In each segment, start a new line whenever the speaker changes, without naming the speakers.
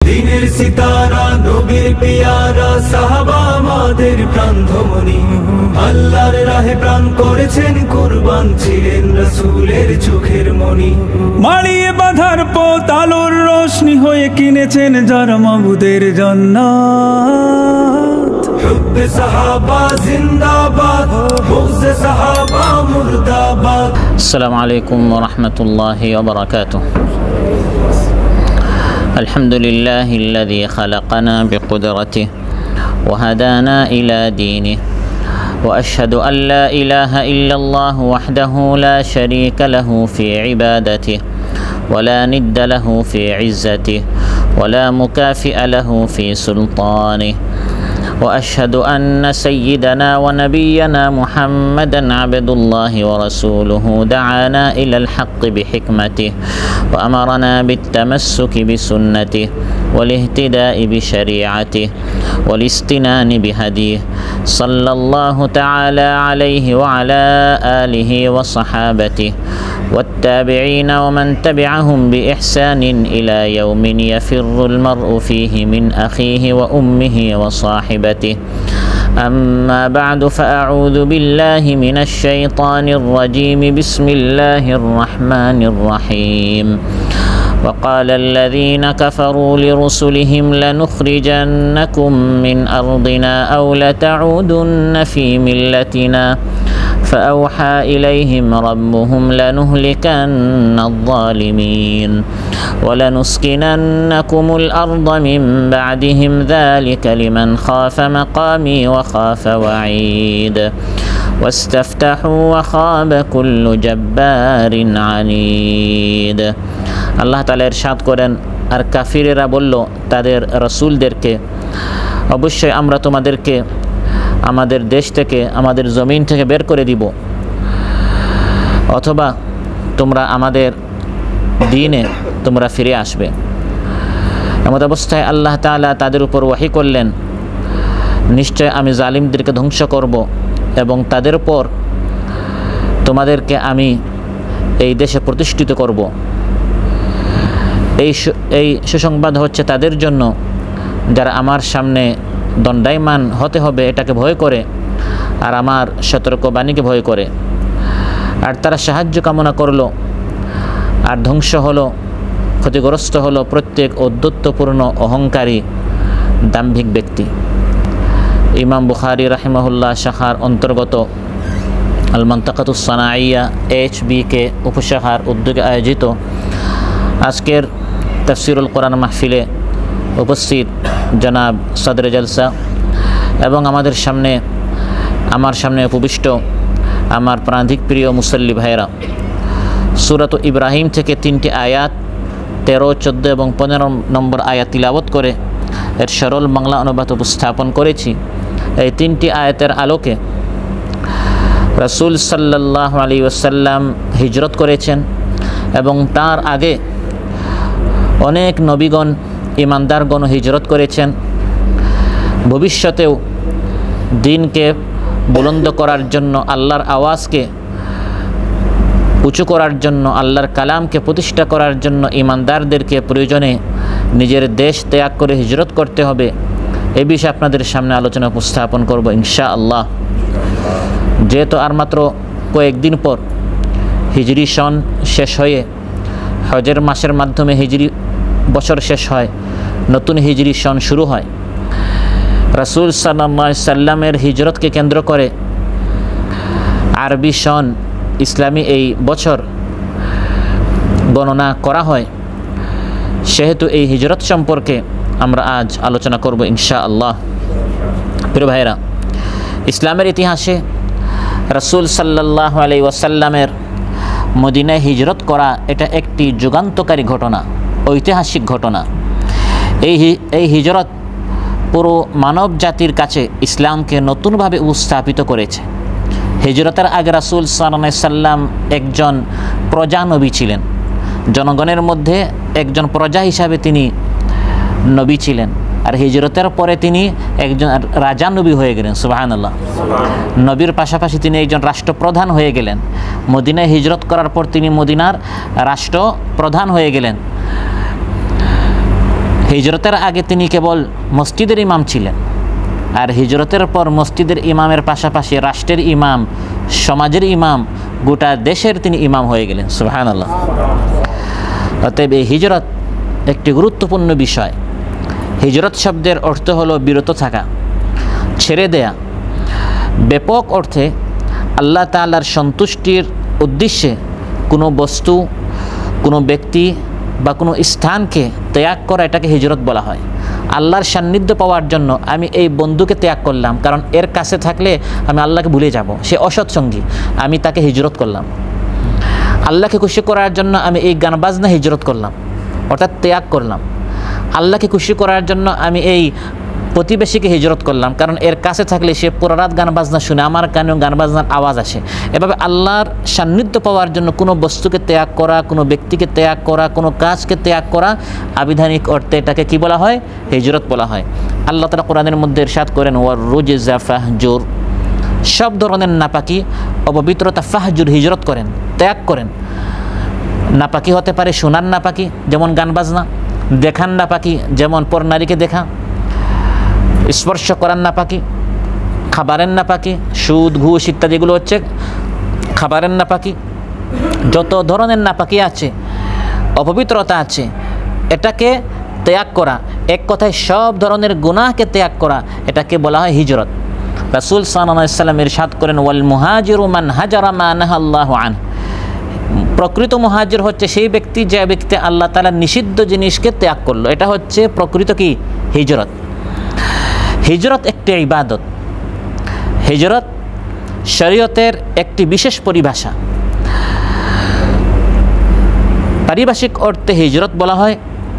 দিনের সিতারা নবীর পিয়ারা সাহাবা আমাদের প্রাণধমনী আল্লাহর রাহে প্রাণ করেছেন কুরবান ছিলেন রাসূলের চোখের মনি
মারিয়ে বাঁধার পথ আলোর রোশনি হয়ে কিনেছেন যারা মাবুদের জান্নাত
হুব্বে সাহাবা জিন্দাবাদ বুগজে সাহাবা মুর্দাবাদ
আসসালামু আলাইকুম ওয়া রাহমাতুল্লাহি ওয়া বারাকাতুহু আলহামদুলিল্লাহিল্লাযী খালাকানা বিকুদরাতিহি ওয়া হাদানা ইলা দীনিহি وأشهد أن لا إله إلا الله وحده لا شريك له في عبادته ولا ند له في عزته ولا مكافئ له في سلطانه وأشهد أن سيدنا ونبينا محمدًا عبد الله ورسوله دعانا إلى الحق بحكمته وأمرنا بالتمسك بسنته والاهتداء بشريعته والاستنان بهديه صلى الله تعالى عليه وعلى آله وصحابته والتابعين ومن تبعهم بإحسان إلى يوم يفر المرء فيه من أخيه وأمه وصاحبته أما بعد فأعوذ بالله من الشيطان الرجيم بسم الله الرحمن الرحيم وقال الذين كفروا لرسلهم لنخرجنكم من أرضنا أو لتعودن في ملتنا فأوحى إليهم ربهم لنهلكن الظالمين ولنسكننكم الأرض من بعدهم ذلك لمن خاف مقامي وخاف وعيد واستفتحوا وخاب كل جبار عنيد আল্লাহ তাআলা ইরশাদ করেন আর কাফিরেরা বলল তাদের রাসূলদেরকে অবশ্যই আমরা তোমাদেরকে আমাদের দেশ থেকে আমাদের জমিন থেকে বের করে দিব অথবা তোমরা আমাদের দ্বীনে তোমরা ফিরে আসবে এমত অবস্থায় আল্লাহ তাআলা তাদের উপর ওহী করলেন নিশ্চয় আমি জালিমদেরকে ধ্বংস করব এবং তাদের উপর তোমাদেরকে আমি এই দেশে প্রতিষ্ঠিত করব এই সুসংবাদ হচ্ছে তাদের জন্য যারা আমার সামনে দণ্ডায়মান হতে হবে এটাকে ভয় করে আর আমার সতর্কবাণীকে ভয় করে আর তারা সাহায্য কামনা করলো আর ধ্বংস হলো ক্ষতিগ্রস্ত হলো প্রত্যেক ঔদ্ধত্যপূর্ণ অহংকারী দাম্ভিক ব্যক্তি ইমাম বুখারী রাহিমাহুল্লাহ শাখার অন্তর্গত আল মানতাকাতুস সানাইয়া HBK উপশাখার উদ্যোগে আয়োজিত আজকের তাফসীরুল কোরআন মাহফিলে উপস্থিত জনাব সদরে জলসা এবং আমার সামনে উপবিষ্ট আমার প্রাণাধিক প্রিয় মুসল্লি ভাইরা সূরাত ইব্রাহিম থেকে 3টি আয়াত 13, 14 এবং 15 নম্বর আয়াত তিলাওয়াত করে এর সরল বাংলা অনুবাদ উপস্থাপন করেছি। এই 3টি আয়াতের আলোকে রাসূল সাল্লাল্লাহু আলাইহি ওয়াসাল্লাম হিজরত করেছেন এবং তার আগে অনেক নবীগণ ইমানদারগণ হিজরত করেছেন। ভবিষ্যতেও দ্বীনকে বুলন্দ করার জন্য আল্লাহর আওয়াজকে উঁচু করার জন্য আল্লাহর কালামকে প্রতিষ্ঠা করার জন্য ইমানদারদেরকে প্রয়োজনে নিজের দেশ ত্যাগ করে হিজরত করতে হবে। এই বিষয়ে আপনাদের সামনে আলোচনা উপস্থাপন করব ইনশাআল্লাহ। যেহেতু আর মাত্র কয়েকদিন পর হিজরি সন শেষ হয়ে হজের মাসের মাধ্যমে হিজরি বছর শেষ হয়, নতুন হিজরি সন শুরু হয়। রাসূল সাল্লাল্লাহু আলাইহি সাল্লামের হিজরতকে কেন্দ্র করে আরবি সন ইসলামী এই বছর গণনা করা হয়। সেহেতু এই হিজরত সম্পর্কে আমরা আজ আলোচনা করব ইনশাআল্লাহ। প্রিয় ভাইরা, ইসলামের ইতিহাসে রাসূল সাল্লাল্লাহু আলাইহি ওয়াসাল্লামের মদিনায় হিজরত করা এটা একটি যুগান্তকারী ঘটনা, ঐতিহাসিক ঘটনা। এই হিজরত পুরো মানব জাতির কাছে ইসলামকে নতুনভাবে উপস্থাপিত করেছে। হিজরতের আগে রাসূল সাল্লাল্লাহু আলাইহি সাল্লাম একজন প্রজা নবী ছিলেন, জনগণের মধ্যে একজন প্রজা হিসাবে তিনি নবী ছিলেন। আর হিজরতের পরে তিনি একজন রাজা নবী হয়ে গেলেন। সুবহানাল্লাহ। নবীর পাশাপাশি তিনি একজন রাষ্ট্রপ্রধান হয়ে গেলেন। মদিনায় হিজরত করার পর তিনি মদিনার রাষ্ট্রপ্রধান হয়ে গেলেন। হিজরতের আগে তিনি কেবল মসজিদের ইমাম ছিলেন, আর হিজরতের পর মসজিদের ইমামের পাশাপাশি রাষ্ট্রের ইমাম, সমাজের ইমাম, গোটা দেশের তিনি ইমাম হয়ে গেলেন। সুবহানাল্লাহ। অতএব এই হিজরত একটি গুরুত্বপূর্ণ বিষয়। হিজরত শব্দের অর্থ হলো বিরত থাকা, ছেড়ে দেয়া। ব্যাপক অর্থে আল্লাহ তাআলার সন্তুষ্টির উদ্দেশ্যে কোনো বস্তু, কোনো ব্যক্তি বা কোনো স্থানকে ত্যাগ করা, এটাকে হিজরত বলা হয়। আল্লাহর সান্নিধ্য পাওয়ার জন্য আমি এই বন্ধুকে ত্যাগ করলাম, কারণ এর কাছে থাকলে আমি আল্লাহকে ভুলে যাব, সে অসৎসঙ্গী, আমি তাকে হিজরত করলাম। আল্লাহকে খুশি করার জন্য আমি এই গান বাজনা হিজরত করলাম, অর্থাৎ ত্যাগ করলাম। আল্লাহকে খুশি করার জন্য আমি এই প্রতিবেশীকে হিজরত করলাম, কারণ এর কাছে থাকলে সে পুরো রাত গান বাজনা শুনে, আমার কানেও গান বাজনার আওয়াজ আসে। এভাবে আল্লাহর সান্নিধ্য পাওয়ার জন্য কোনো বস্তুকে ত্যাগ করা, কোনো ব্যক্তিকে ত্যাগ করা, কোনো কাজকে ত্যাগ করা, আবিধানিক অর্থে এটাকে কি বলা হয়? হিজরত বলা হয়। আল্লাহ তাআলা কোরআনের মধ্যে ইরশাদ করেন, ওয়াররুজজা ফাহজুর, সব ধরনের নাপাকি, অপবিত্রতা, ফাহজুর, হিজরত করেন, ত্যাগ করেন। নাপাকি হতে পারে শোনার নাপাকি, যেমন গান বাজনা; দেখার নাপাকি, যেমন পর নারীকে দেখা; স্পর্শ করার নাপাকি; খাবারের নাপাকি, সুদ, ঘুষ ইত্যাদি, এগুলো হচ্ছে খাবারের নাপাকি। যত ধরনের নাপাকি আছে, অপবিত্রতা আছে, এটাকে ত্যাগ করা, এক কথায় সব ধরনের গুনাহকে ত্যাগ করা, এটাকে বলা হয় হিজরত। রাসূল সাল্লাল্লাহু আলাইহি ওয়াসাল্লাম ইরশাদ করেন, ওয়াল মুহাজিরু মান হাজারা মা নাহাল্লাহু আনহু, প্রকৃত মুহাজির হচ্ছে সেই ব্যক্তি যে ব্যক্তি আল্লাহ তাআলার নিষিদ্ধ জিনিসকে ত্যাগ করলো, এটা হচ্ছে প্রকৃত কি? হিজরত। হিজরত একটি ইবাদত। হিজরত শরীয়তের একটি বিশেষ পরিভাষা। পারিভাষিক অর্থে হিজরত বলা হয়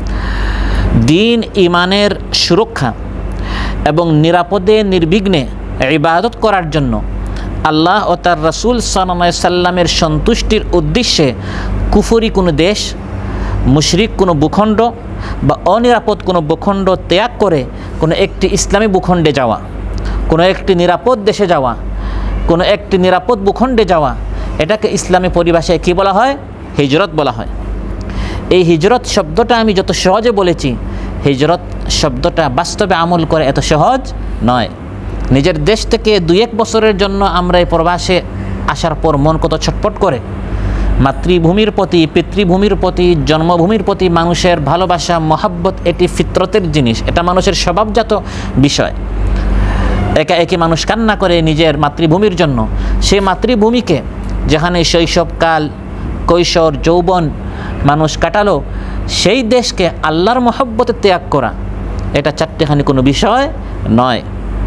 দ্বীন ঈমানের সুরক্ষা এবং নিরাপদে নির্বিঘ্নে ইবাদত করার জন্য আল্লাহ ও তার রাসূল সাল্লাল্লাহু আলাইহি সাল্লামের সন্তুষ্টির উদ্দেশ্যে কুফরি কোনো দেশ, মুশরিক কোনো ভূখণ্ড বা অনিরাপদ কোনো ভূখণ্ড ত্যাগ করে কোনো একটি ইসলামী ভূখণ্ডে যাওয়া, কোনো একটি নিরাপদ দেশে যাওয়া, কোনো একটি নিরাপদ ভূখণ্ডে যাওয়া, এটাকে ইসলামী পরিভাষায় কী বলা হয়? হিজরত বলা হয়। এই হিজরত শব্দটা আমি যত সহজে বলেছি, হিজরত শব্দটা বাস্তবে আমল করে এত সহজ নয়। নিজের দেশ থেকে 2-1 বছরের জন্য আমরা এই প্রবাসে আসার পর মন কত ছটফট করে। মাতৃভূমির প্রতি, পিতৃভূমির প্রতি, জন্মভূমির প্রতি মানুষের ভালোবাসা, মহাব্বত, এটি ফিতরতের জিনিস, এটা মানুষের স্বভাবজাত বিষয়। একা একই মানুষ কান্না করে নিজের মাতৃভূমির জন্য। সেই মাতৃভূমিকে যেখানে শৈশবকাল, কৈশোর, যৌবন মানুষ কাটালো, সেই দেশকে আল্লাহর মহব্বতে ত্যাগ করা, এটা চারটেখানি কোনো বিষয় নয়।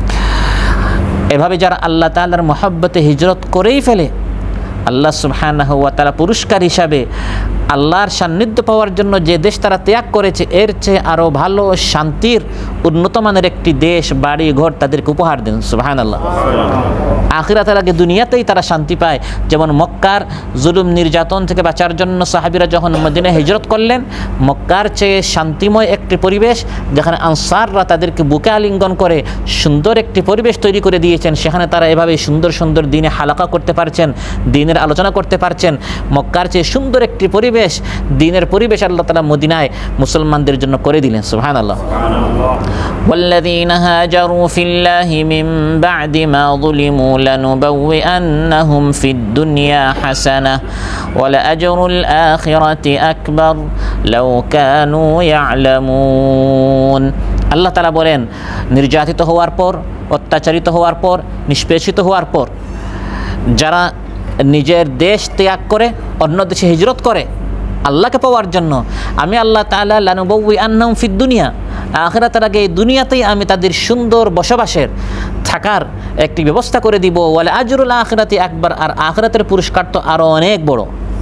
এভাবে যারা আল্লাহ তাআলার মহব্বতে হিজরত করেই ফেলে, আল্লাহ সুবহানাহু ওয়া তাআলা পুরস্কার হিসাবে আল্লাহর সান্নিধ্য পাওয়ার জন্য যে দেশ তারা ত্যাগ করেছে, এর চেয়ে আরও ভালো, শান্তির, উন্নত মানের একটি দেশ, বাড়ি, ঘর তাদেরকে উপহার দেন। সুবহানাল্লাহ। আখিরাতের আগে দুনিয়াতেই তারা শান্তি পায়। যেমন মক্কার জুলুম নির্যাতন থেকে বাঁচার জন্য সাহাবীরা যখন মদিনায় হিজরত করলেন, মক্কার চেয়ে শান্তিময় একটি পরিবেশ, যেখানে আনসাররা তাদেরকে বুকে আলিঙ্গন করে সুন্দর একটি পরিবেশ তৈরি করে দিয়েছেন, সেখানে তারা এভাবে সুন্দর সুন্দর দিনে হালাকা করতে পারছেন, দিনের আলোচনা করতে পারছেন। মক্কার চেয়ে সুন্দর একটি পরিবেশ, দিনের পরিবেশ আল্লাহ তাআলা মদিনায় মুসলমানদের জন্য করে দিলেন। সুবহানাল্লাহ। ওয়াল্লাযীনা হাজারু ফিল্লাহি মিন বা'দি মা যুলিমু লানুবাউইআন্নাহুম ফিদ দুনিয়া হাসানাহ ওয়া লাআজরুল আখিরাতি আকবার লাউ কানু ইয়ালামুন। আল্লাহ তাআলা বলেন, নির্যাতিত হওয়ার পর, অত্যাচারিত হওয়ার পর, নিষ্পেষিত হওয়ার পর যারা নিজের দেশ ত্যাগ করে অন্য দেশে হিজরত করে আল্লাহকে পাওয়ার জন্য, আমি আল্লাহ তাআলা লানুবাউইআন্নাহুম ফিদ দুনিয়া, আখিরাতের আগে এই দুনিয়াতেই আমি তাদের সুন্দর বসবাসের, থাকার একটি ব্যবস্থা করে দিব। ওয়ালা আজরুল আখিরাতি আকবার, আর আখিরাতের পুরস্কার তো আরও অনেক বড়।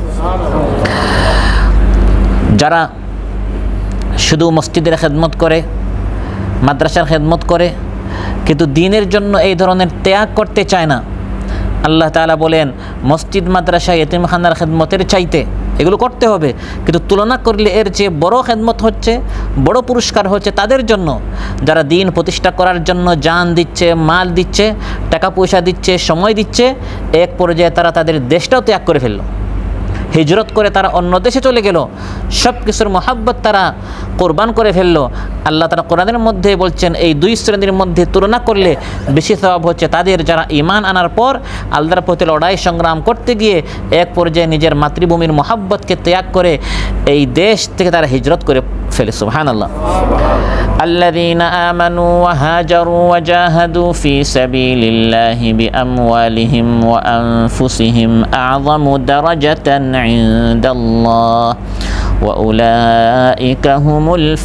যারা শুধু মসজিদের খেদমত করে, মাদ্রাসার খেদমত করে, কিন্তু দ্বীনের জন্য এই ধরনের ত্যাগ করতে চায় না, আল্লাহ তাআলা বলেন মসজিদ, মাদ্রাসা, ইতিমখানার খেদমতের চাইতে এগুলো করতে হবে, কিন্তু তুলনা করলে এর চেয়ে বড় খেদমত হচ্ছে, বড় পুরস্কার হচ্ছে তাদের জন্য যারা দ্বীন প্রতিষ্ঠা করার জন্য জান দিচ্ছে, মাল দিচ্ছে, টাকা পয়সা দিচ্ছে, সময় দিচ্ছে, এক পর্যায়ে তারা তাদের দেশটাও ত্যাগ করে ফেললো। হিজরত করে তারা অন্য দেশে চলে গেল, সব কিছুর মহাব্বত তারা কোরবান করে ফেললো। আল্লাহ তাআলা কোরআনের মধ্যে বলছেন এই দুই শ্রেণীর মধ্যে তুলনা করলে বেশি সওয়াব হচ্ছে তাদের যারা ঈমান আনার পর আল্লাহর প্রতি লড়াই সংগ্রাম করতে গিয়ে এক পর্যায়ে নিজের মাতৃভূমির মহাব্বতকে ত্যাগ করে এই দেশ থেকে তারা হিজরত করে ফেলে। সুবহানাল্লাহ। الذين آمنوا وهاجروا وجاهدوا في سبيل الله بأموالهم وأنفسهم أعظم درجة عند الله وأولئك هم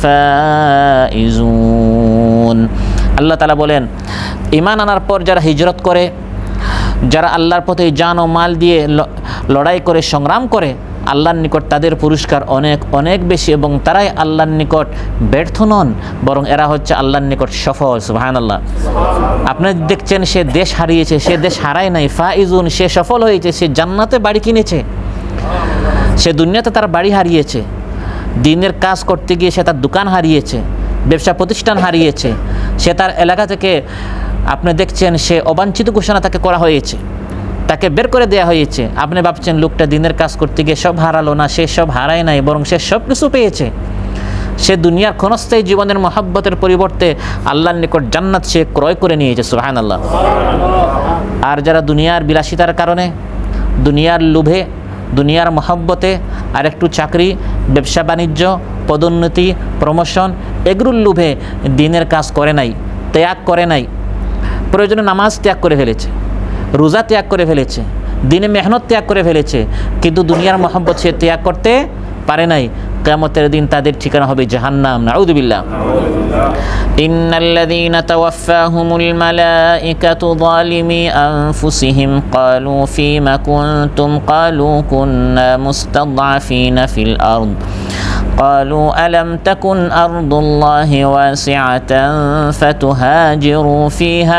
الفائزون। আল্লাহ তাআলা বলেন ঈমান আনার পর যারা হিজরত করে, যারা আল্লাহর পথে জান ও মাল দিয়ে লড়াই করে সংগ্রাম করে, আল্লাহর নিকট তাদের পুরস্কার অনেক অনেক বেশি এবং তারাই আল্লাহর নিকট ব্যর্থ নন, বরং এরা হচ্ছে আল্লাহর নিকট সফল। সুবহানাল্লাহ। আপনি দেখছেন সে দেশ হারিয়েছে, সে দেশ হারায় নাই, ফাইজুন, সে সফল হয়েছে, সে জান্নাতে বাড়ি কিনেছে, সে দুনিয়াতে তার বাড়ি হারিয়েছে, দিনের কাজ করতে গিয়ে সে তার দোকান হারিয়েছে, ব্যবসা প্রতিষ্ঠান হারিয়েছে, সে তার এলাকা থেকে আপনি দেখছেন সে অবাঞ্ছিত ঘোষণা তাকে করা হয়েছে, তাকে বের করে দেওয়া হয়েছে। আপনি ভাবছেন লোকটা দিনের কাজ করতে গিয়ে সব হারালো, না, সে সব হারায় নাই, বরং সে সব কিছু পেয়েছে। সে দুনিয়ার ক্ষণস্থায়ী জীবনের মহাব্বতের পরিবর্তে আল্লাহর নিকট জান্নাত সে ক্রয় করে নিয়েছে। সুবহানাল্লাহ। আর যারা দুনিয়ার বিলাসিতার কারণে, দুনিয়ার লোভে, দুনিয়ার মহাব্বতে আর একটু চাকরি, ব্যবসা বাণিজ্য, পদোন্নতি, প্রমোশন, এগুলোর লোভে দিনের কাজ করে নাই, ত্যাগ করে নাই, প্রয়োজনে নামাজ ত্যাগ করে ফেলেছে, রোজা ত্যাগ করে ফেলেছে, দিনে মেহনত ত্যাগ করে ফেলেছে, কিন্তু দুনিয়ার মহব্বত সে ত্যাগ করতে পারে নাই, কিয়ামতের দিন তাদের ঠিকানা হবে জাহান্নাম। নাউযুবিল্লাহ। ইন্নাল্লাযীনা তাওয়াফাহুমুল মালাঈকাতু যালিমি আনফুসিহিম ক্বালু ফীমা কুনতুম ক্বালু কুন্না মুস্তাদআফিনা ফিল আরদ قالوا ألم تكن أرض الله واسعة فتهاجروا فيها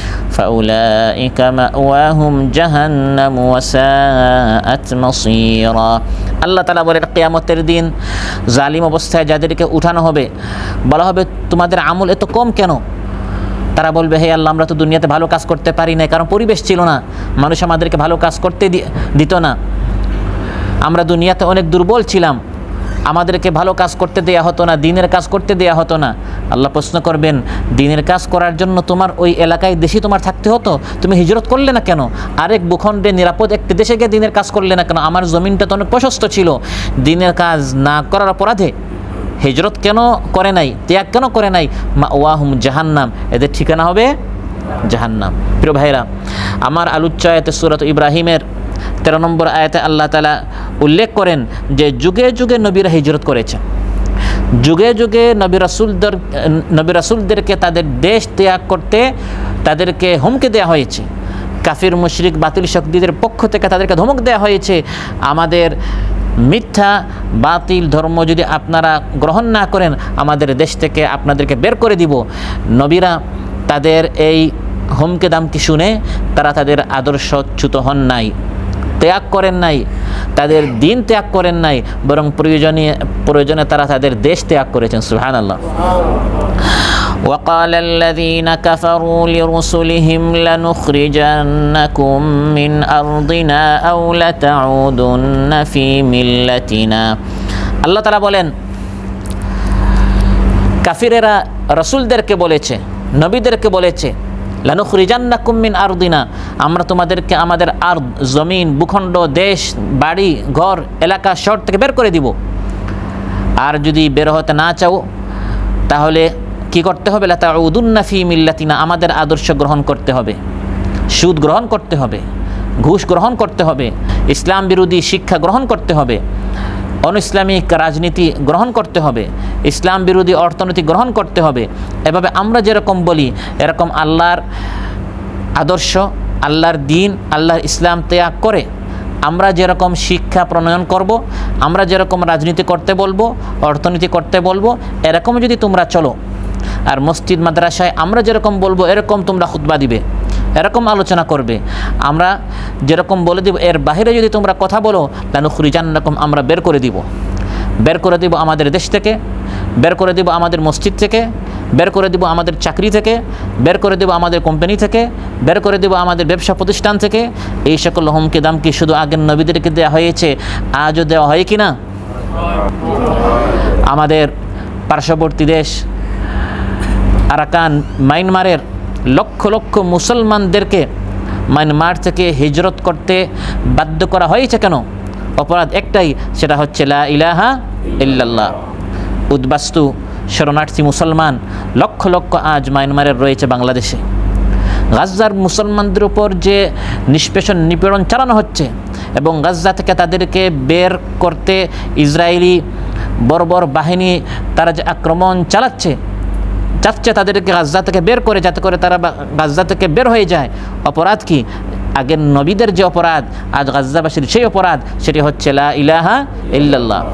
فأولئك مأواهم جهنم وساءت مصيرا। আল্লাহ তাআলা বলেন কিয়ামতের দিন জালিম অবস্থায় যাদেরকে উঠানো হবে, বলা হবে তোমাদের আমল এত কম কেন? তারা বলবে হে আল্লাহ, আমরা তো দুনিয়াতে ভালো কাজ করতে পারি না, কারণ পরিবেশ ছিল না, মানুষ আমাদেরকে ভালো কাজ করতে দিত না, আমরা দুনিয়াতে অনেক দুর্বল ছিলাম, আমাদেরকে ভালো কাজ করতে দেয়া হতো না, দিনের কাজ করতে দেয়া হতো না। আল্লাহ প্রশ্ন করবেন দিনের কাজ করার জন্য তোমার ওই এলাকায় দেশে তোমার থাকতে হতো, তুমি হিজরত করলে না কেন? আরেক ভূখণ্ডে নিরাপদ একটি দেশে গিয়ে দিনের কাজ করলে না কেন? আমার জমিনটা তো অনেক প্রশস্ত ছিল, দিনের কাজ না করার অপরাধে হিজরত কেন করে নাই, ত্যাগ কেন করে নাই? মাওয়াহুম জাহান্নাম, এদের ঠিকানা হবে জাহান্নাম। প্রিয় ভাইরা আমার, আলোচ্য আয়াতে সূরা ইব্রাহিমের 13 নম্বর আয়াতে আল্লাহ তাআলা উল্লেখ করেন যে যুগে যুগে নবীরা হিজরত করেছে, যুগে যুগে নবী রাসূলদেরকে তাদের দেশ ত্যাগ করতে তাদেরকে হুমকি দেওয়া হয়েছে, কাফির মুশরিক বাতিল শক্তিদের পক্ষ থেকে তাদেরকে ধমক দেওয়া হয়েছে, আমাদের মিথ্যা বাতিল ধর্ম যদি আপনারা গ্রহণ না করেন আমাদের দেশ থেকে আপনাদেরকে বের করে দিব। নবীরা তাদের এই হুমকি দামকি শুনে তারা তাদের আদর্শচ্যুত হন নাই, ত্যাগ করেন নাই, তাদের দিন ত্যাগ করেন নাই, বরং প্রয়োজনে তারা তাদের দেশ ত্যাগ করেছেন। সুবহানাল্লাহ। وقال الذين كفروا لرسلهم لنخرجنكم من أرضنا أو لتعودن في ملتنا। আল্লাহ তাআলা বলেন কাফিরেরা রাসূলদেরকে বলেছে, নবীদেরকে বলেছে লানুখরিজান্নাকুম মিন আরদিনা, আমরা তোমাদেরকে আমাদের আরদ, জমিন, ভূখণ্ড, দেশ, বাড়ি, ঘর, এলাকা, শহর থেকে বের করে দিব। আর যদি বের হতে না চাও তাহলে কি করতে হবে? লাতাউদুন্না ফি মিল্লাতিনা, আমাদের আদর্শ গ্রহণ করতে হবে, সুদ গ্রহণ করতে হবে, ঘুষ গ্রহণ করতে হবে, ইসলাম বিরোধী শিক্ষা গ্রহণ করতে হবে, অনইসলামিক রাজনীতি গ্রহণ করতে হবে, ইসলাম বিরোধী অর্থনীতি গ্রহণ করতে হবে। এভাবে আমরা যেরকম বলি এরকম আল্লাহর আদর্শ, আল্লাহর দিন, আল্লাহর ইসলাম ত্যাগ করে আমরা যেরকম শিক্ষা প্রণয়ন করব, আমরা যেরকম রাজনীতি করতে বলবো, অর্থনীতি করতে বলবো, এরকম যদি তোমরা চলো, আর মসজিদ মাদ্রাসায় আমরা যেরকম বলবো এরকম তোমরা খুতবা দিবে, এরকম আলোচনা করবে, আমরা যেরকম বলে দিব এর বাইরে যদি তোমরা কথা বলো লানুখরিজান্নাকুম, আমরা বের করে দিব আমাদের দেশ থেকে, বের করে দিব আমাদের মসজিদ থেকে, বের করে দেব আমাদের চাকরি থেকে, বের করে দেব আমাদের কোম্পানি থেকে, বের করে দেব আমাদের ব্যবসা প্রতিষ্ঠান থেকে। এই সকল হুমকি দামকি শুধু আগের নবীদেরকে দেওয়া হয়েছে, আজও দেওয়া হয় কি না? আমাদের পার্শ্ববর্তী দেশ আরাকান মায়ানমারের লক্ষ লক্ষ মুসলমানদেরকে মায়ানমার থেকে হিজরত করতে বাধ্য করা হয়েছে কেন? অপরাধ একটাই, সেটা হচ্ছে লা ইলাহা ইল্লাল্লাহ। উদ্বাস্তু শরণার্থী মুসলমান লক্ষ লক্ষ আজ মায়ানমারের রয়েছে বাংলাদেশে। গাজ্জার মুসলমানদের উপর যে নিষ্পেষণ নিপীড়ন চালানো হচ্ছে এবং গাজ্জা থেকে তাদেরকে বের করতে ইসরায়েলি বর্বর বাহিনী তারা যে আক্রমণ চালাচ্ছে তাদেরকে গাজ্জা থেকে বের করে, যাতে করে তারা গাজ্জা থেকে বের হয়ে যায়। অপরাধ কি? আগের নবীদের যে অপরাধ, আজ গাজ্জাবাসীর সেই অপরাধ, সেটি হচ্ছে লা ইলাহা ইল্লাল্লাহ।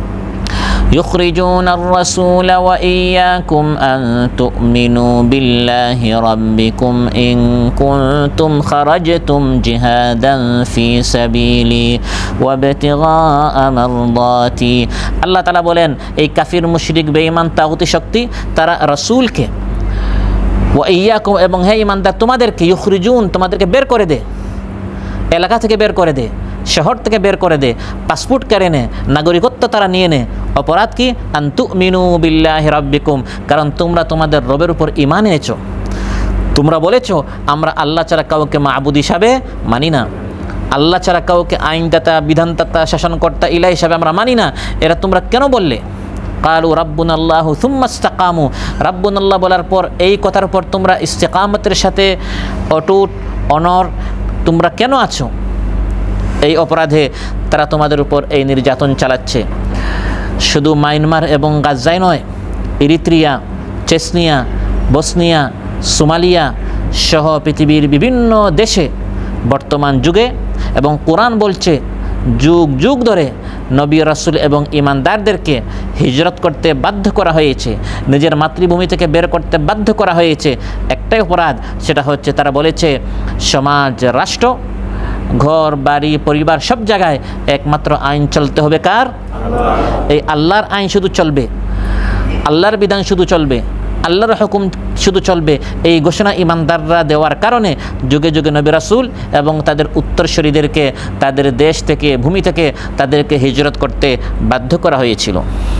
يخرجون الرسول وإياكم أن تؤمنوا بالله ربكم إن كنتم خرجتم جهادا في سبيلي وابتغاء مرضاتي। আল্লাহ তাআলা বলেন, এই কাফির মুশরিক বেঈমান তাগুতি শক্তি তারা রাসূলকে ওয়া ইয়াকুম এবং হে ঈমানদার তোমাদেরকে, ইউখরিজুন তোমাদেরকে বের করে দে, এলাকা থেকে বের করে দে, শহর থেকে বের করে দে, পাসপোর্ট কেড়ে নে, নাগরিকত্ব তারা নিয়ে নে। অপরাধ কি? আন তুমিনু বিল্লাহি রাব্বিকুম, কারণ তোমরা তোমাদের রবের উপর ঈমান এনেছো। তোমরা বলেছো আমরা আল্লাহ ছাড়া কাউকে মাবুদ হিসাবে মানি না, আল্লাহ ছাড়া কাউকে আইনদাতা বিধানদাতা শাসনকর্তা ইলাহ হিসাবে আমরা মানি না। এরা তোমরা কেন বললে? কালু রাব্বুনাল্লাহু সুম্মা ইসতাকামু, রাব্বুনাল্লাহ বলার পর এই কথার উপর তোমরা ইস্তেকামতের সাথে অটুট অনর তোমরা কেন আছো? এই অপরাধে তারা তোমাদের উপর এই নির্যাতন চালাচ্ছে। শুধু মায়ানমার এবং গাজ্জাই নয়, ইরিত্রিয়া, চেচনিয়া, বসনিয়া, সোমালিয়া সহ পৃথিবীর বিভিন্ন দেশে বর্তমান যুগে, এবং কোরআন বলছে যুগ যুগ ধরে নবী রাসূল এবং ঈমানদারদেরকে হিজরত করতে বাধ্য করা হয়েছে, নিজের মাতৃভূমি থেকে বের করতে বাধ্য করা হয়েছে। একটাই অপরাধ, সেটা হচ্ছে তারা বলেছে সমাজ, রাষ্ট্র, ঘর বাড়ি পরিবার সব জায়গায় একমাত্র আইন চলতে হবে কার? এই আল্লাহর আইন শুধু চলবে, আল্লাহর বিধান শুধু চলবে, আল্লাহর হুকুম শুধু চলবে। এই ঘোষণা ঈমানদাররা দেওয়ার কারণে যুগে যুগে নবী রাসূল এবং তাদের উত্তরসূরিদেরকে তাদের দেশ থেকে, ভূমি থেকে তাদেরকে হিজরত করতে বাধ্য করা হয়েছিল।